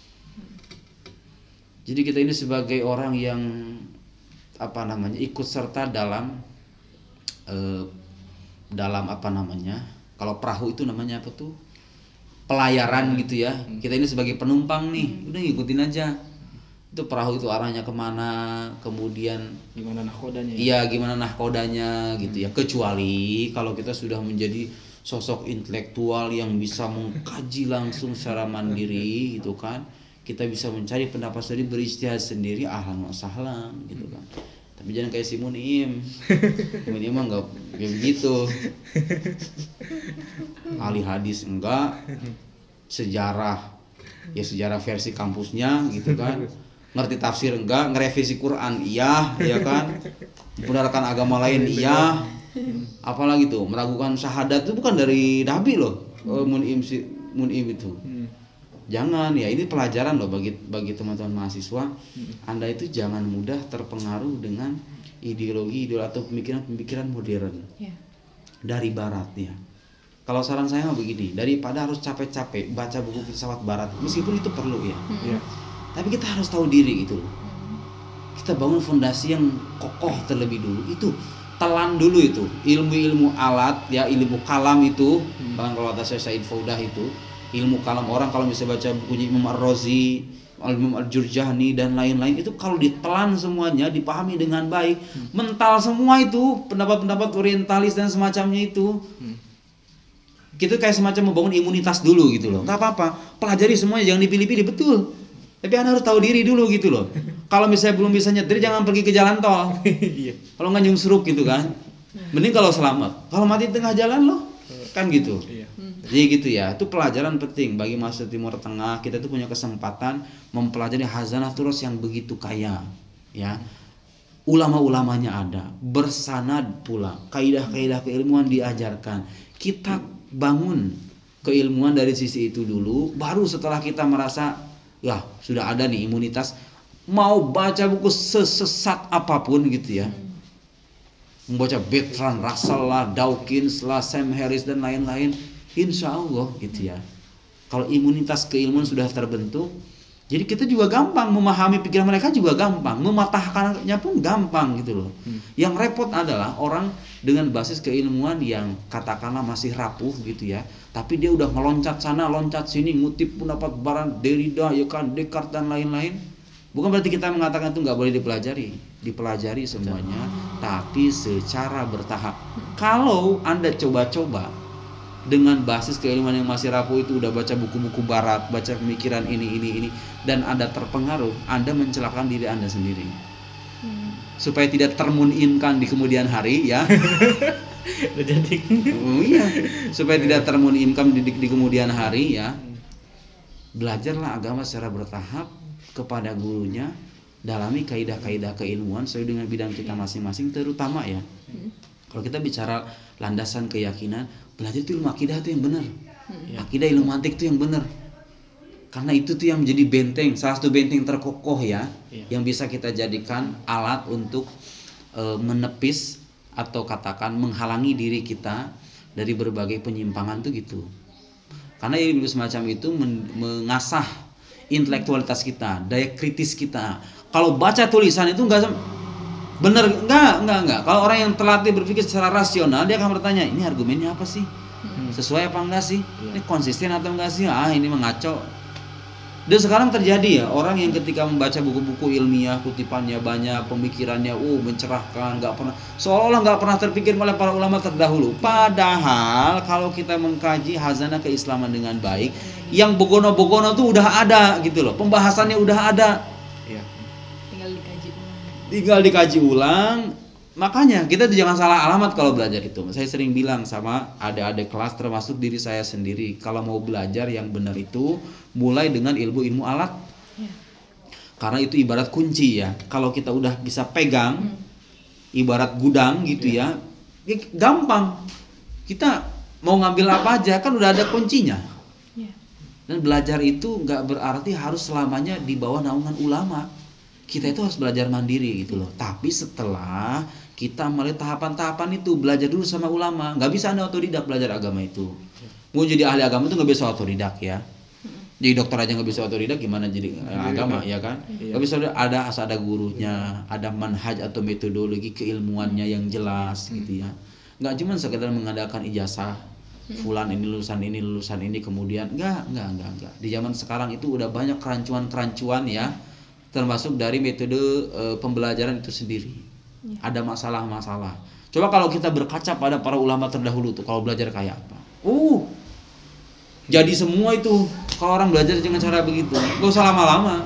Jadi kita ini sebagai orang yang apa namanya ikut serta dalam eh, dalam apa namanya, kalau perahu itu namanya apa tuh, pelayaran gitu ya. Kita ini sebagai penumpang nih, udah ngikutin aja. Itu perahu itu arahnya kemana, kemudian gimana nahkodanya? Iya, gimana nahkodanya gitu ya. Kecuali kalau kita sudah menjadi sosok intelektual yang bisa mengkaji langsung secara mandiri gitu kan. Kita bisa mencari pendapat sendiri, berijtihad sendiri, ahlan wa sahlan gitu kan. Tapi jangan kayak si Munim. Munim mah enggak kayak begitu. Ahli hadis enggak, sejarah ya sejarah versi kampusnya gitu kan. Ngerti tafsir enggak, ngerevisi Quran iya, ya kan. Membenarkan agama lain iya. Apalagi tuh meragukan syahadat itu bukan dari Nabi loh. Munim si Munim itu. Jangan ya, ini pelajaran loh bagi bagi teman-teman mahasiswa. hmm. Anda itu jangan mudah terpengaruh dengan ideologi ideologi atau pemikiran-pemikiran modern yeah. dari barat ya. Kalau saran saya mah begini, daripada harus capek-capek baca buku filsafat barat, meskipun itu perlu ya, hmm. yeah. tapi kita harus tahu diri gitu loh. Kita bangun fondasi yang kokoh terlebih dulu. Itu telan dulu itu ilmu-ilmu alat ya, ilmu kalam itu. hmm. Bahkan kalau kata saya Said Faudah itu ilmu kalam, orang kalau bisa baca bukunya Imam Ar-Razi, Imam Al-Jurjani dan lain-lain, itu kalau ditelan semuanya, dipahami dengan baik, hmm. mental semua itu pendapat-pendapat orientalis dan semacamnya itu. Hmm. Gitu kayak semacam membangun imunitas dulu gitu loh. Enggak apa-apa, pelajari semuanya, jangan dipilih-pilih, betul. Tapi Anda harus tahu diri dulu gitu loh. Kalau misalnya belum bisa nyetir, jangan pergi ke jalan tol. Kalau nggak nyungsruk gitu kan. Mending kalau selamat. Kalau mati di tengah jalan loh, kan gitu. Jadi gitu ya, itu pelajaran penting bagi mahasiswa Timur Tengah. Kita tuh punya kesempatan mempelajari hazanah turas yang begitu kaya ya. Ulama-ulamanya ada, bersanad pula, kaidah-kaidah keilmuan diajarkan. Kita bangun keilmuan dari sisi itu dulu, baru setelah kita merasa ya sudah ada nih imunitas, mau baca buku sesesat apapun gitu ya, membaca Bertrand Russell lah, Dawkins lah, Sam Harris dan lain-lain, insya Allah gitu ya. Kalau imunitas keilmuan sudah terbentuk, Jadi kita juga gampang memahami pikiran mereka, juga gampang mematahkannya pun gampang gitu loh. Hmm. Yang repot adalah orang dengan basis keilmuan yang katakanlah masih rapuh gitu ya, tapi dia udah meloncat sana loncat sini, ngutip pendapat barang Derrida ya kan, Descartes dan lain-lain. Bukan berarti kita mengatakan itu nggak boleh dipelajari, dipelajari semuanya, hmm. tapi secara bertahap. Hmm. Kalau Anda coba-coba dengan basis keilmuan yang masih rapuh itu, udah baca buku-buku barat, baca pemikiran ini ini ini, dan Anda terpengaruh, Anda mencelakakan diri Anda sendiri. Hmm. Supaya tidak termunimkan di kemudian hari ya. Jadi oh iya, supaya tidak termunimkan di, di kemudian hari ya. Belajarlah agama secara bertahap kepada gurunya, dalami kaidah-kaidah keilmuan sesuai dengan bidang kita masing-masing, terutama ya. Hmm. Kalau kita bicara landasan keyakinan, belajar itu ilmu akidah itu yang benar. Hmm. Akidah ilmu mantik itu yang benar. Karena itu tuh yang menjadi benteng, salah satu benteng terkokoh ya, yeah. yang bisa kita jadikan alat untuk e, menepis atau katakan menghalangi diri kita dari berbagai penyimpangan tuh gitu. Karena ilmu semacam itu men, mengasah intelektualitas kita, daya kritis kita. Kalau baca tulisan itu enggak bener, enggak, enggak, enggak. Kalau orang yang terlatih berpikir secara rasional, dia akan bertanya, ini argumennya apa sih? Sesuai apa enggak sih? Ini konsisten atau enggak sih? Ah, ini mengaco. Dan sekarang terjadi ya, orang yang ketika membaca buku-buku ilmiah, kutipannya banyak, pemikirannya uh mencerahkan, enggak pernah, seolah-olah enggak pernah terpikir oleh para ulama terdahulu. Padahal kalau kita mengkaji hazanah keislaman dengan baik, yang bogono-bogono tuh udah ada gitu loh. Pembahasannya udah ada. Tinggal dikaji ulang. Makanya kita jangan salah alamat kalau belajar itu. Saya sering bilang sama adik-adik kelas, termasuk diri saya sendiri, kalau mau belajar yang benar itu mulai dengan ilmu-ilmu alat ya. Karena itu ibarat kunci ya. Kalau kita udah bisa pegang hmm. ibarat gudang gitu ya, ya gampang. Kita mau ngambil apa aja kan udah ada kuncinya ya. Dan belajar itu nggak berarti harus selamanya di bawah naungan ulama. Kita itu harus belajar mandiri gitu loh. Tapi setelah kita melalui tahapan-tahapan itu, belajar dulu sama ulama. Nggak bisa Anda otodidak belajar agama itu. Mau jadi ahli agama itu nggak bisa otodidak ya. Jadi dokter aja nggak bisa otodidak, gimana jadi iya, agama iya. ya kan? Nggak bisa, ada asal ada gurunya, ada manhaj atau metodologi keilmuannya yang jelas hmm. gitu ya. Nggak cuma sekedar mengadakan ijazah. Fulan ini lulusan ini lulusan ini kemudian nggak nggak nggak nggak. Di zaman sekarang itu udah banyak kerancuan-kerancuan ya. Termasuk dari metode e, pembelajaran itu sendiri ya. Ada masalah-masalah. Coba kalau kita berkaca pada para ulama terdahulu tuh, kalau belajar kayak apa? Uh, jadi semua itu kalau orang belajar dengan cara begitu, gak usah lama-lama.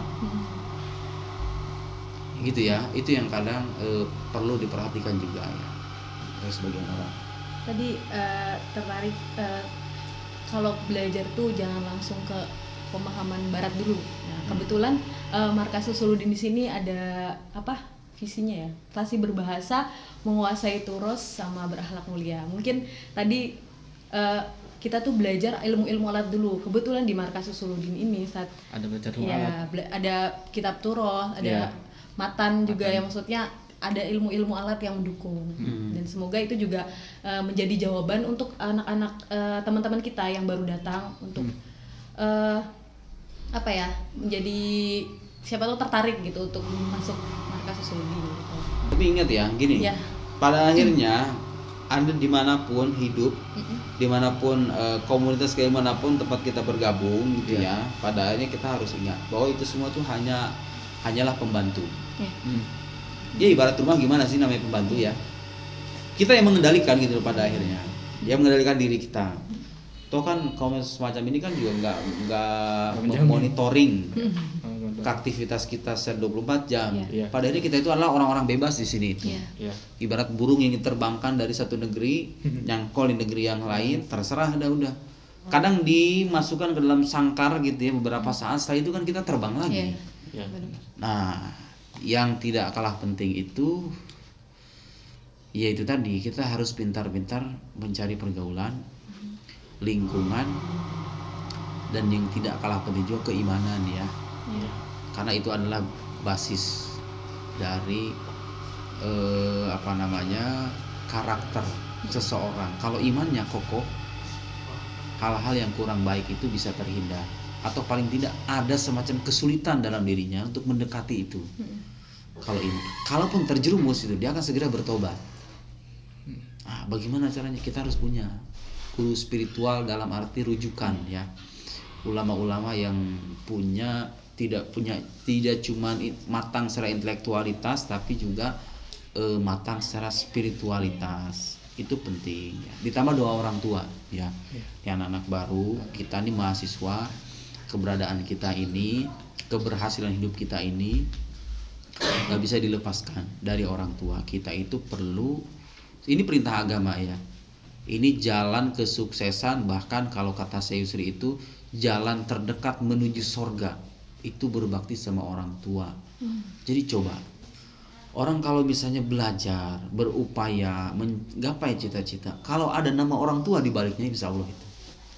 Gitu ya, itu yang kadang e, perlu diperhatikan juga ya, ya sebagian orang. Tadi e, tertarik e, kalau belajar tuh jangan langsung ke pemahaman barat dulu. Nah, kebetulan uh, Markas Usuluddin di sini ada apa? Visinya ya. Fasih berbahasa, menguasai turos sama berakhlak mulia. Mungkin tadi uh, kita tuh belajar ilmu-ilmu alat dulu. Kebetulan di Markas Usuluddin ini saat ada belajar ilmu ya, alat. Bela- ada kitab turos, ada yeah. matan juga yang maksudnya ada ilmu-ilmu alat yang mendukung. Hmm. Dan semoga itu juga uh, menjadi jawaban untuk anak-anak uh, teman-teman kita yang baru datang untuk hmm. Uh, apa ya, menjadi siapa tahu tertarik gitu untuk masuk Markas Usuluddin gitu. Tapi ingat ya, gini ya. Pada akhirnya Anda dimanapun hidup, mm-hmm. dimanapun uh, komunitas keilmuan manapun tempat kita bergabung gitu yeah. ya, pada akhirnya kita harus ingat bahwa itu semua tuh hanya hanyalah pembantu. Yeah. Hmm. Ya ibarat rumah gimana sih namanya pembantu ya? Kita yang mengendalikan gitu pada akhirnya, yang mengendalikan diri kita. Toh kan komunitas semacam ini kan juga nggak nggak monitoring ke aktivitas kita secara dua puluh empat jam. Yeah. Pada akhirnya kita itu adalah orang-orang bebas di sini itu. Yeah. Ibarat burung yang diterbangkan dari satu negeri nyangkol di negeri yang lain, terserah dah udah. Kadang dimasukkan ke dalam sangkar gitu ya beberapa saat, setelah itu kan kita terbang lagi. Yeah. Yeah. Nah, yang tidak kalah penting itu yaitu tadi kita harus pintar-pintar mencari pergaulan, lingkungan, dan yang tidak kalah penting juga keimanan ya. Ya. Karena itu adalah basis dari eh, apa namanya karakter seseorang. Kalau imannya kokoh, hal-hal yang kurang baik itu bisa terhindar. atau paling tidak ada semacam kesulitan dalam dirinya untuk mendekati itu. Hmm. Kalau ini, kalaupun terjerumus itu dia akan segera bertobat. Nah, bagaimana caranya? Kita harus punya guru spiritual dalam arti rujukan ya. Ulama-ulama yang punya tidak punya tidak cuma matang secara intelektualitas tapi juga eh, matang secara spiritualitas. Itu penting ya. Ditambah doa orang tua ya. Ya anak-anak baru, kita ini mahasiswa, keberadaan kita ini, keberhasilan hidup kita ini nggak bisa dilepaskan dari orang tua. Kita itu perlu, ini perintah agama ya. Ini jalan kesuksesan, bahkan kalau kata Syekh Yusri itu jalan terdekat menuju sorga itu berbakti sama orang tua. Hmm. Jadi coba orang kalau misalnya belajar, berupaya menggapai cita-cita, kalau ada nama orang tua di baliknya, insya Allah itu.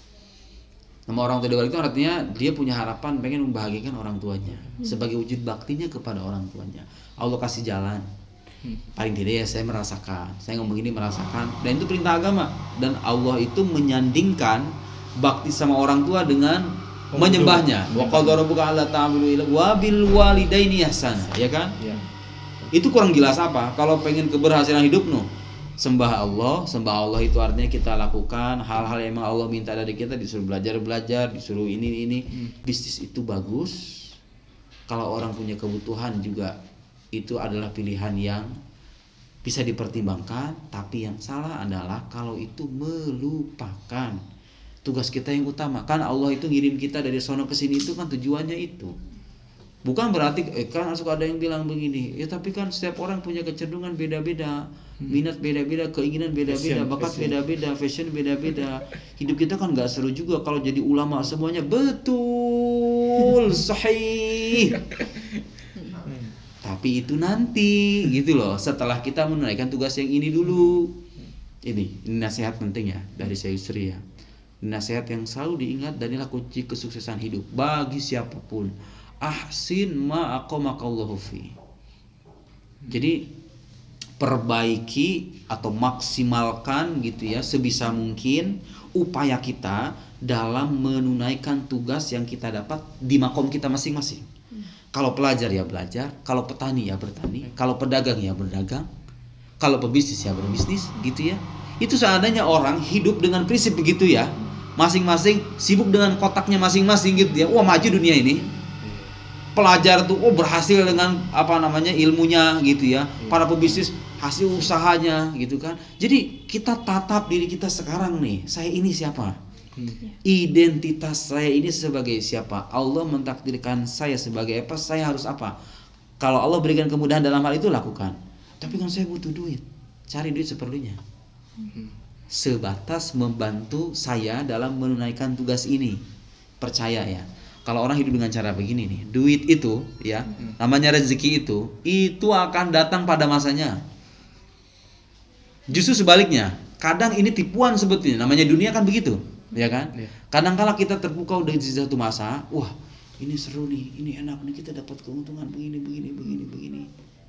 Nama orang tua di balik itu artinya dia punya harapan pengen membahagiakan orang tuanya hmm. sebagai wujud baktinya kepada orang tuanya. Allah kasih jalan. Hmm. Paling tidak ya saya merasakan, saya ngomong ini merasakan, dan itu perintah agama. Dan Allah itu menyandingkan bakti sama orang tua dengan oh, menyembahnya. Wa qadara rabbuka alla ta'budu illa wa bil walidaini ihsana, ya kan? Ya. Itu kurang jelas apa? Kalau pengen keberhasilan hidup no, sembah Allah. Sembah Allah itu artinya kita lakukan hal-hal yang memang Allah minta dari kita, disuruh belajar-belajar, disuruh ini ini. Hmm. Bisnis itu bagus. Kalau orang punya kebutuhan juga itu adalah pilihan yang bisa dipertimbangkan, tapi yang salah adalah kalau itu melupakan tugas kita yang utama. Kan Allah itu ngirim kita dari sono ke sini itu kan tujuannya itu. Bukan berarti eh, kan suka ada yang bilang begini, ya tapi kan setiap orang punya kecenderungan beda-beda, minat beda-beda, keinginan beda-beda, bakat beda-beda, fashion beda-beda. Hidup kita kan nggak seru juga kalau jadi ulama semuanya betul, sahih. Tapi itu nanti gitu loh, setelah kita menunaikan tugas yang ini dulu. Ini, ini nasihat penting ya dari Syekh Yusri ya. Nasihat yang selalu diingat dan inilah kunci kesuksesan hidup bagi siapapun. Ahsin ma aqamakallahu fi. Jadi perbaiki atau maksimalkan gitu ya sebisa mungkin upaya kita dalam menunaikan tugas yang kita dapat di makom kita masing-masing. Kalau pelajar ya belajar, kalau petani ya bertani, kalau pedagang ya berdagang, kalau pebisnis ya berbisnis gitu ya. Itu seandainya orang hidup dengan prinsip begitu ya, masing-masing sibuk dengan kotaknya masing-masing gitu ya. Wah, maju dunia ini. Pelajar tuh oh berhasil dengan apa namanya ilmunya gitu ya. Para pebisnis hasil usahanya gitu kan. Jadi kita tatap diri kita sekarang nih. Saya ini siapa? Identitas saya ini sebagai siapa? Allah mentakdirkan saya sebagai apa? Saya harus apa? Kalau Allah berikan kemudahan dalam hal itu lakukan. Tapi kan saya butuh duit. Cari duit seperlunya. Sebatas membantu saya dalam menunaikan tugas ini. Percaya ya. Kalau orang hidup dengan cara begini nih, duit itu ya, namanya rezeki itu, itu akan datang pada masanya. Justru sebaliknya, kadang ini tipuan sebetulnya, namanya dunia kan begitu, ya kan? Ya. Kadang-kala kita terpukau dari satu masa, wah ini seru nih, ini enak nih, kita dapat keuntungan begini, begini, begini, begini.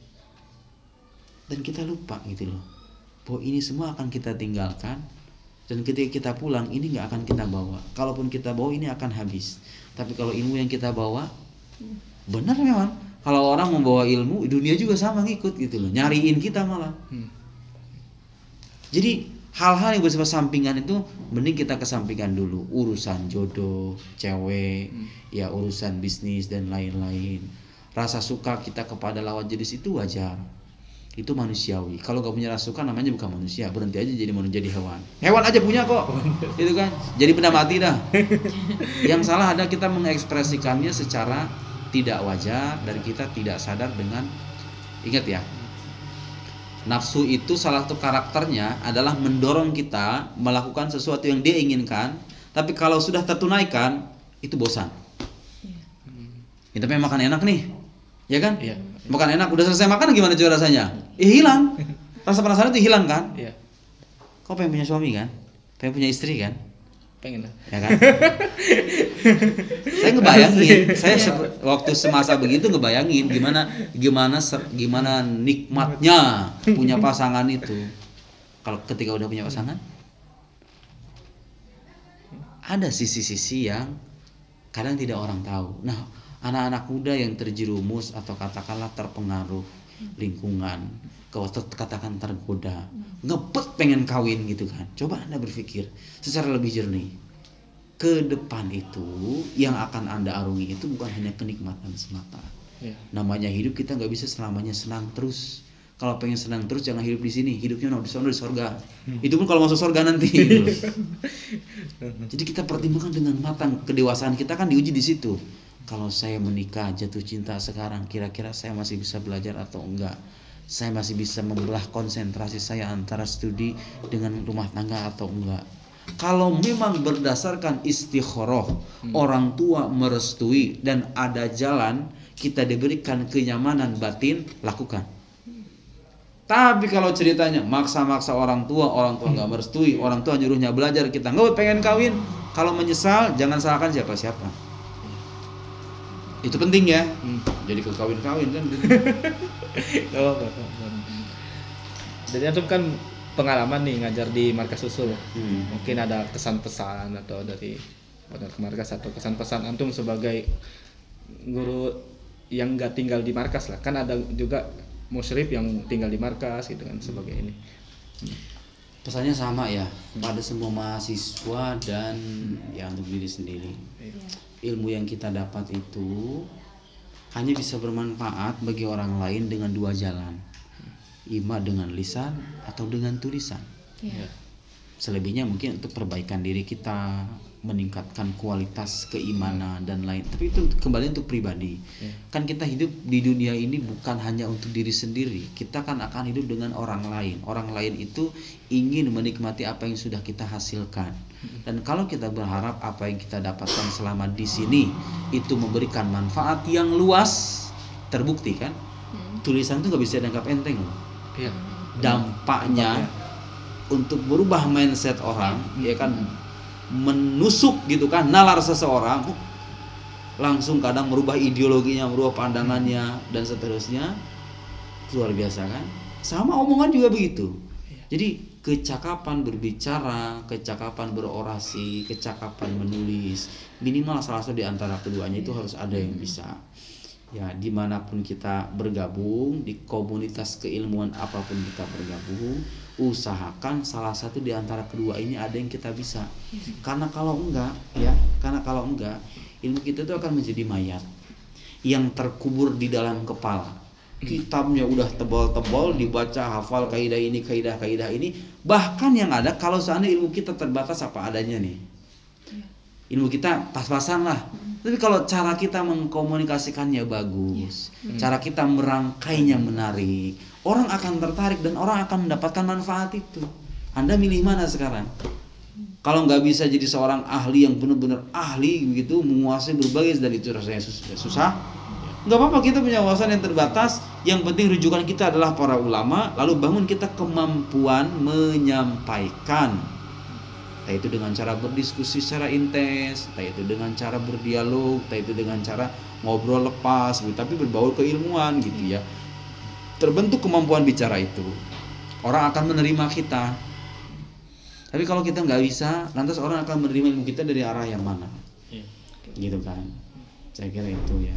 Dan kita lupa gitu loh, bahwa ini semua akan kita tinggalkan. Dan ketika kita pulang, ini nggak akan kita bawa. Kalaupun kita bawa, ini akan habis. Tapi kalau ilmu yang kita bawa, benar memang. Kalau orang membawa ilmu, dunia juga sama ngikut gitu loh. Nyariin kita malah. Hmm. Jadi hal-hal yang bersifat sampingan itu, mending kita kesampingkan dulu. Urusan jodoh, cewek, hmm. ya urusan bisnis dan lain-lain. Rasa suka kita kepada lawan jenis itu wajar. Itu manusiawi. Kalau gak punya rasa suka namanya bukan manusia, berhenti aja jadi manusia, jadi hewan. Hewan aja punya kok. Itu kan. Jadi benda mati dah. Yang salah ada kita mengekspresikannya secara tidak wajar dan kita tidak sadar dengan, ingat ya. Nafsu itu salah satu karakternya adalah mendorong kita melakukan sesuatu yang dia inginkan, tapi kalau sudah tertunaikan itu bosan. Ya, tapi makan enak nih. Ya kan? Iya. Makan enak, udah selesai makan gimana juga rasanya? Eh hilang. Rasa penasaran itu hilang kan? Iya. Kau pengen punya suami kan? Pengen punya istri kan? Pengen lah. Ya kan? Saya ngebayangin, saya se- waktu semasa begitu ngebayangin gimana gimana gimana nikmatnya punya pasangan itu. Kalau ketika udah punya pasangan, ada sisi-sisi yang kadang tidak orang tahu. Nah, anak-anak muda yang terjerumus atau katakanlah terpengaruh lingkungan, katakan tergoda, ngepet pengen kawin gitu kan. Coba Anda berpikir secara lebih jernih. Ke depan itu yang akan Anda arungi itu bukan hanya kenikmatan semata. Ya. Namanya hidup, kita nggak bisa selamanya senang terus. Kalau pengen senang terus jangan hidup di sini, hidupnya no di sana di surga. Hmm. Itu pun kalau masuk surga nanti. Gitu. Jadi kita pertimbangkan dengan matang. Kedewasaan kita kan diuji di situ. Kalau saya menikah, jatuh cinta sekarang, kira-kira saya masih bisa belajar atau enggak? Saya masih bisa membelah konsentrasi saya antara studi dengan rumah tangga atau enggak? Kalau memang berdasarkan istikharah, hmm. orang tua merestui dan ada jalan, kita diberikan kenyamanan batin, lakukan. Tapi kalau ceritanya maksa-maksa orang tua, orang tua nggak merestui, orang tua nyuruhnya belajar, kita nggak pengen kawin, kalau menyesal jangan salahkan siapa-siapa. Itu penting ya. Hmm. Jadi ke kawin-kawin kan. Oh, jadi itu kan pengalaman nih ngajar di markas usul. Hmm. Mungkin ada kesan-pesan atau dari markas atau kesan-pesan antum sebagai guru yang nggak tinggal di markas lah. Kan ada juga musyrif yang tinggal di markas gitu kan sebagai ini. Hmm. Pesannya sama ya, pada semua mahasiswa dan ya untuk diri sendiri. Iya. Ilmu yang kita dapat itu hanya bisa bermanfaat bagi orang lain dengan dua jalan, ima dengan lisan atau dengan tulisan. Yeah. Selebihnya mungkin untuk perbaikan diri kita, meningkatkan kualitas keimanan dan lain. Tapi itu kembali untuk pribadi. Yeah. Kan kita hidup di dunia ini bukan hanya untuk diri sendiri. Kita kan akan hidup dengan orang lain. Orang lain itu ingin menikmati apa yang sudah kita hasilkan. Dan kalau kita berharap apa yang kita dapatkan selama di sini itu memberikan manfaat yang luas, terbukti kan? Tulisan itu nggak bisa dianggap enteng loh. Yeah. Dampaknya untuk merubah mindset orang, hmm. ya kan, menusuk gitu kan, nalar seseorang, langsung kadang merubah ideologinya, merubah pandangannya dan seterusnya, luar biasa kan? Sama omongan juga begitu. Jadi kecakapan berbicara, kecakapan berorasi, kecakapan menulis, minimal salah satu di antara keduanya itu harus ada yang bisa. Ya, dimanapun kita bergabung, di komunitas keilmuan apapun kita bergabung, usahakan salah satu di antara kedua ini ada yang kita bisa. Karena kalau enggak, ya, karena kalau enggak, ilmu kita itu akan menjadi mayat yang terkubur di dalam kepala. Kitabnya udah tebal-tebal, dibaca, hafal kaidah ini, kaidah-kaidah ini. Bahkan yang ada, kalau seandainya ilmu kita terbatas apa adanya nih, ilmu kita pas-pasan lah. Tapi kalau cara kita mengkomunikasikannya bagus, yeah. cara kita merangkainya menarik, orang akan tertarik dan orang akan mendapatkan manfaat itu. Anda milih mana sekarang? Kalau nggak bisa jadi seorang ahli yang benar-benar ahli begitu, menguasai berbagai dan itu rasanya susah, nggak apa-apa, kita punya wawasan yang terbatas. Yang penting rujukan kita adalah para ulama. Lalu bangun kita kemampuan menyampaikan. Entah itu dengan cara berdiskusi secara intens, entah itu dengan cara berdialog, entah itu dengan cara ngobrol lepas, gitu, tapi berbau keilmuan gitu ya. Terbentuk kemampuan bicara itu, orang akan menerima kita. Tapi kalau kita nggak bisa, lantas orang akan menerima ilmu kita dari arah yang mana? Gitu kan? Saya kira itu ya.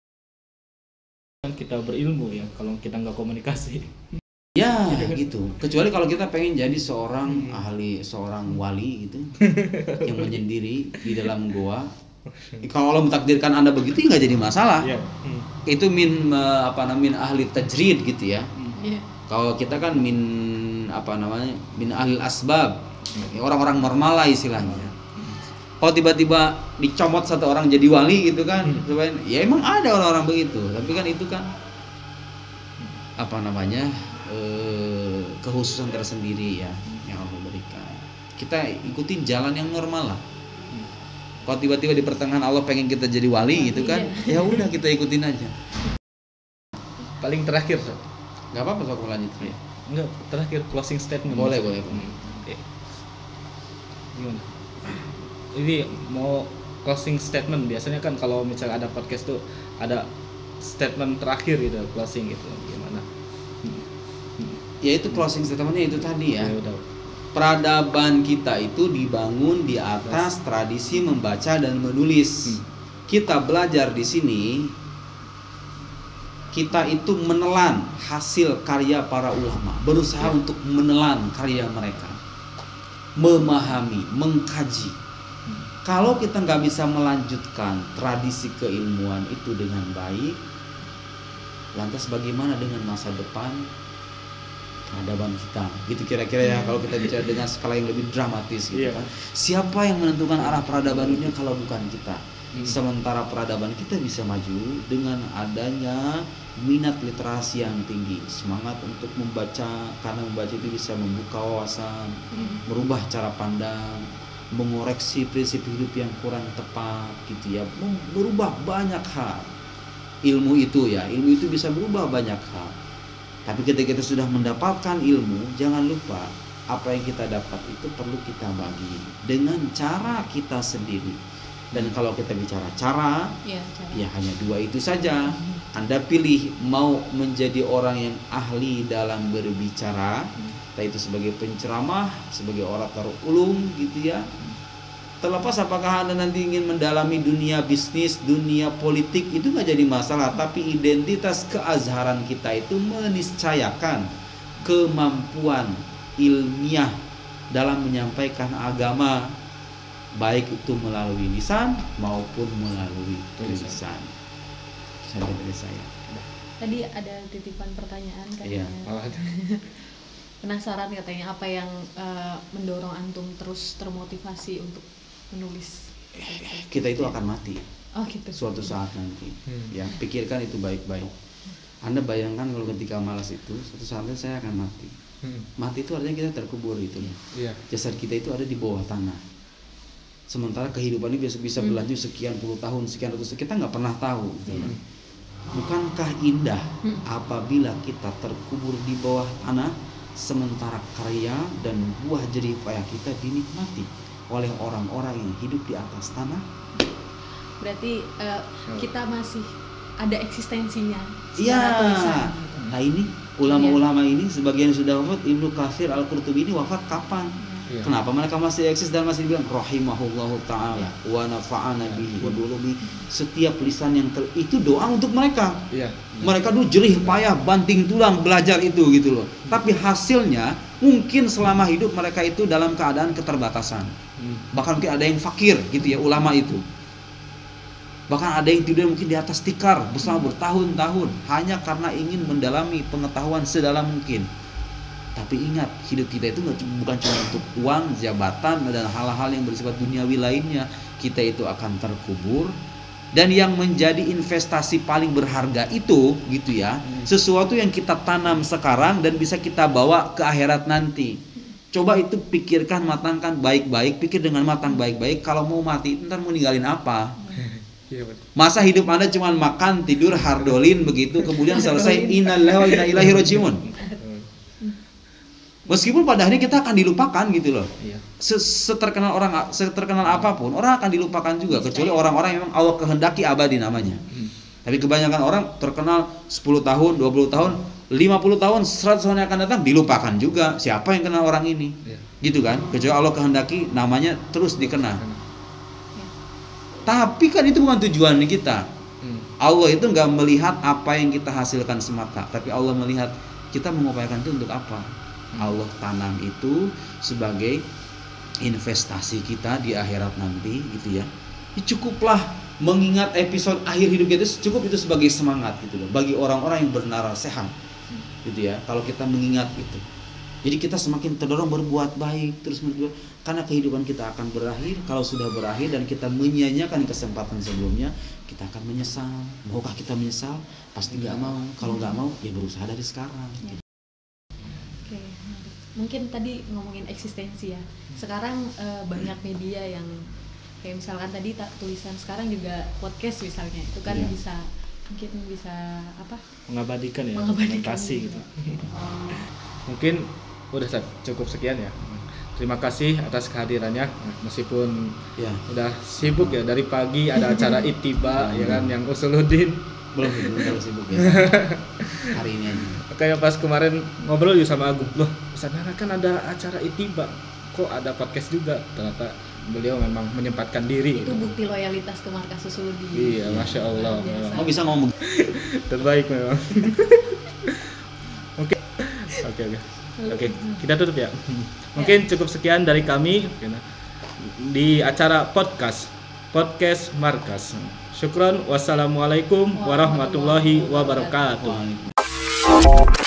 Kita berilmu ya, kalau kita nggak komunikasi. Ya gitu. Kecuali kalau kita pengen jadi seorang hmm. ahli, seorang wali gitu, yang menyendiri di dalam goa. Kalau Allah mentakdirkan Anda begitu, nggak jadi masalah. Yeah. Hmm. Itu min apa namanya min ahli tajrid gitu ya. Hmm. Yeah. Kalau kita kan min apa namanya min ahli asbab, hmm. orang-orang normal lah istilahnya. Hmm. Kalau tiba-tiba dicomot satu orang jadi wali gitu kan, hmm. ya emang ada orang-orang begitu. Tapi kan itu kan apa namanya? Eh, kekhususan tersendiri ya yang Allah berikan. Kita ikutin jalan yang normal lah. Kalau tiba-tiba di pertengahan Allah pengen kita jadi wali gitu kan, iya. ya udah kita ikutin aja. Paling terakhir, so. Gak apa-apa soal lanjut. Ya. Enggak, terakhir closing statement. Boleh, boleh. Hmm. Oke. Gimana? Ini mau closing statement, biasanya kan kalau misalnya ada podcast tuh ada statement terakhir gitu, closing gitu. Gimana? Ya itu closing statementnya itu tadi ya. Ya peradaban kita itu dibangun di atas tradisi membaca dan menulis. Hmm. kita belajar di sini, kita itu menelan hasil karya para ulama, berusaha untuk menelan karya mereka, memahami, mengkaji. Kalau kita nggak bisa melanjutkan tradisi keilmuan itu dengan baik, lantas bagaimana dengan masa depan peradaban kita? Gitu kira-kira ya, kalau kita bicara dengan skala yang lebih dramatis gitu kan. Siapa yang menentukan arah peradaban dunia kalau bukan kita? Sementara peradaban kita bisa maju dengan adanya minat literasi yang tinggi, semangat untuk membaca, karena membaca itu bisa membuka wawasan, merubah cara pandang, mengoreksi prinsip hidup yang kurang tepat gitu ya, berubah banyak hal. Ilmu itu ya, ilmu itu bisa berubah banyak hal. Tapi ketika kita sudah mendapatkan ilmu, jangan lupa apa yang kita dapat itu perlu kita bagi dengan cara kita sendiri. Dan kalau kita bicara cara, ya, cara. ya hanya dua itu saja. Anda pilih mau menjadi orang yang ahli dalam berbicara, entah itu sebagai penceramah, sebagai orator ulum gitu ya. Terlepas apakah Anda nanti ingin mendalami dunia bisnis, dunia politik, itu nggak jadi masalah. Tapi identitas keazharan kita itu meniscayakan kemampuan ilmiah dalam menyampaikan agama, baik itu melalui lisan maupun melalui tulisan. Sampai dari saya. Tadi ada titipan pertanyaan katanya. Iya. Penasaran katanya apa yang uh, mendorong antum terus termotivasi untuk menulis? Kita itu akan mati. Oh gitu. Suatu saat nanti. Hmm. Ya, pikirkan itu baik-baik. Anda bayangkan kalau ketika malas itu, suatu saat nanti saya akan mati. Hmm. Mati itu artinya kita terkubur itu. Iya. Jasad kita itu ada di bawah tanah. Sementara kehidupan ini bisa, bisa berlanjut sekian puluh tahun, sekian ratus, kita nggak pernah tahu. Gitu. Hmm. Bukankah indah hmm. apabila kita terkubur di bawah tanah, sementara karya dan buah jerih payah kita dinikmati oleh orang-orang yang hidup di atas tanah? Berarti uh, kita masih ada eksistensinya. Iya. Nah ini ulama-ulama ini sebagian sudah wafat. Ibnu Katsir Al-Qurtubi ini wafat kapan? Ya. Kenapa mereka masih eksis dan masih dibilang rahimahullahu ta'ala wa nafa'ana bihi wa dulubi. Setiap lisan yang ter, itu doa untuk mereka. Ya. Mereka dulu jerih payah, banting tulang belajar itu gitu loh. Hmm. Tapi hasilnya mungkin selama hidup mereka itu dalam keadaan keterbatasan. Hmm. Bahkan mungkin ada yang fakir gitu ya, ulama itu. Bahkan ada yang tidur mungkin di atas tikar bersama bertahun-tahun hanya karena ingin mendalami pengetahuan sedalam mungkin. Tapi ingat, hidup kita itu bukan cuma untuk uang, jabatan, dan hal-hal yang bersifat duniawi lainnya. Kita itu akan terkubur. Dan yang menjadi investasi paling berharga itu, gitu ya, sesuatu yang kita tanam sekarang dan bisa kita bawa ke akhirat nanti. Coba itu pikirkan, matangkan baik-baik, pikir dengan matang baik-baik. Kalau mau mati, ntar mau ninggalin apa? Masa hidup Anda cuma makan, tidur, hardolin begitu, kemudian selesai, innalillahi wa inna ilaihi raji'un. Meskipun pada akhirnya kita akan dilupakan gitu loh. Iya. Seterkenal orang, seterkenal apapun, orang akan dilupakan juga, kecuali orang-orang yang memang Allah kehendaki abadi namanya. Hmm. Tapi kebanyakan orang terkenal sepuluh tahun, dua puluh tahun, lima puluh tahun, seratus tahun yang akan datang dilupakan juga. Siapa yang kenal orang ini? Iya. Gitu kan? Kecuali Allah kehendaki namanya terus dikenal. Iya. Tapi kan itu bukan tujuan kita. Hmm. Allah itu nggak melihat apa yang kita hasilkan semata, tapi Allah melihat kita mengupayakan itu untuk apa. Allah tanam itu sebagai investasi kita di akhirat nanti gitu ya. Ya cukuplah mengingat episode akhir hidup kita, cukup itu sebagai semangat gitu loh bagi orang-orang yang bernalar sehat gitu ya. Kalau kita mengingat itu, jadi kita semakin terdorong berbuat baik terus berbuat, karena kehidupan kita akan berakhir. Kalau sudah berakhir dan kita menyia-nyiakan kesempatan sebelumnya, kita akan menyesal. Maukah kita menyesal? Pasti nggak mau. Kalau nggak mau, ya berusaha dari sekarang. Gitu. Mungkin tadi ngomongin eksistensi ya. Sekarang e, banyak media yang kayak misalkan tadi tak tulisan, sekarang juga podcast misalnya. Itu kan yeah. bisa mungkin bisa apa? Mengabadikan ya, mengabadikan gitu. gitu. Oh. Mungkin udah cukup sekian ya. Terima kasih atas kehadirannya, meskipun ya udah sibuk ya, dari pagi ada acara Ittiba ya kan yang Usuluddin. Belum belum terlalu sibuk ya. Hari ini aja. Kayak pas kemarin ngobrol juga sama Agung, loh, Ustaz Nara kan ada acara Ittiba, kok ada podcast juga? Ternyata beliau memang menyempatkan diri. Itu bukti loyalitas ke Markas Susuluddin. Iya, masya Allah. Oh bisa ngomong. Terbaik memang. Oke, oke, oke, oke. Kita tutup ya. Mungkin cukup sekian dari kami di acara podcast podcast Markas. Syukron. Wassalamualaikum warahmatullahi wabarakatuh.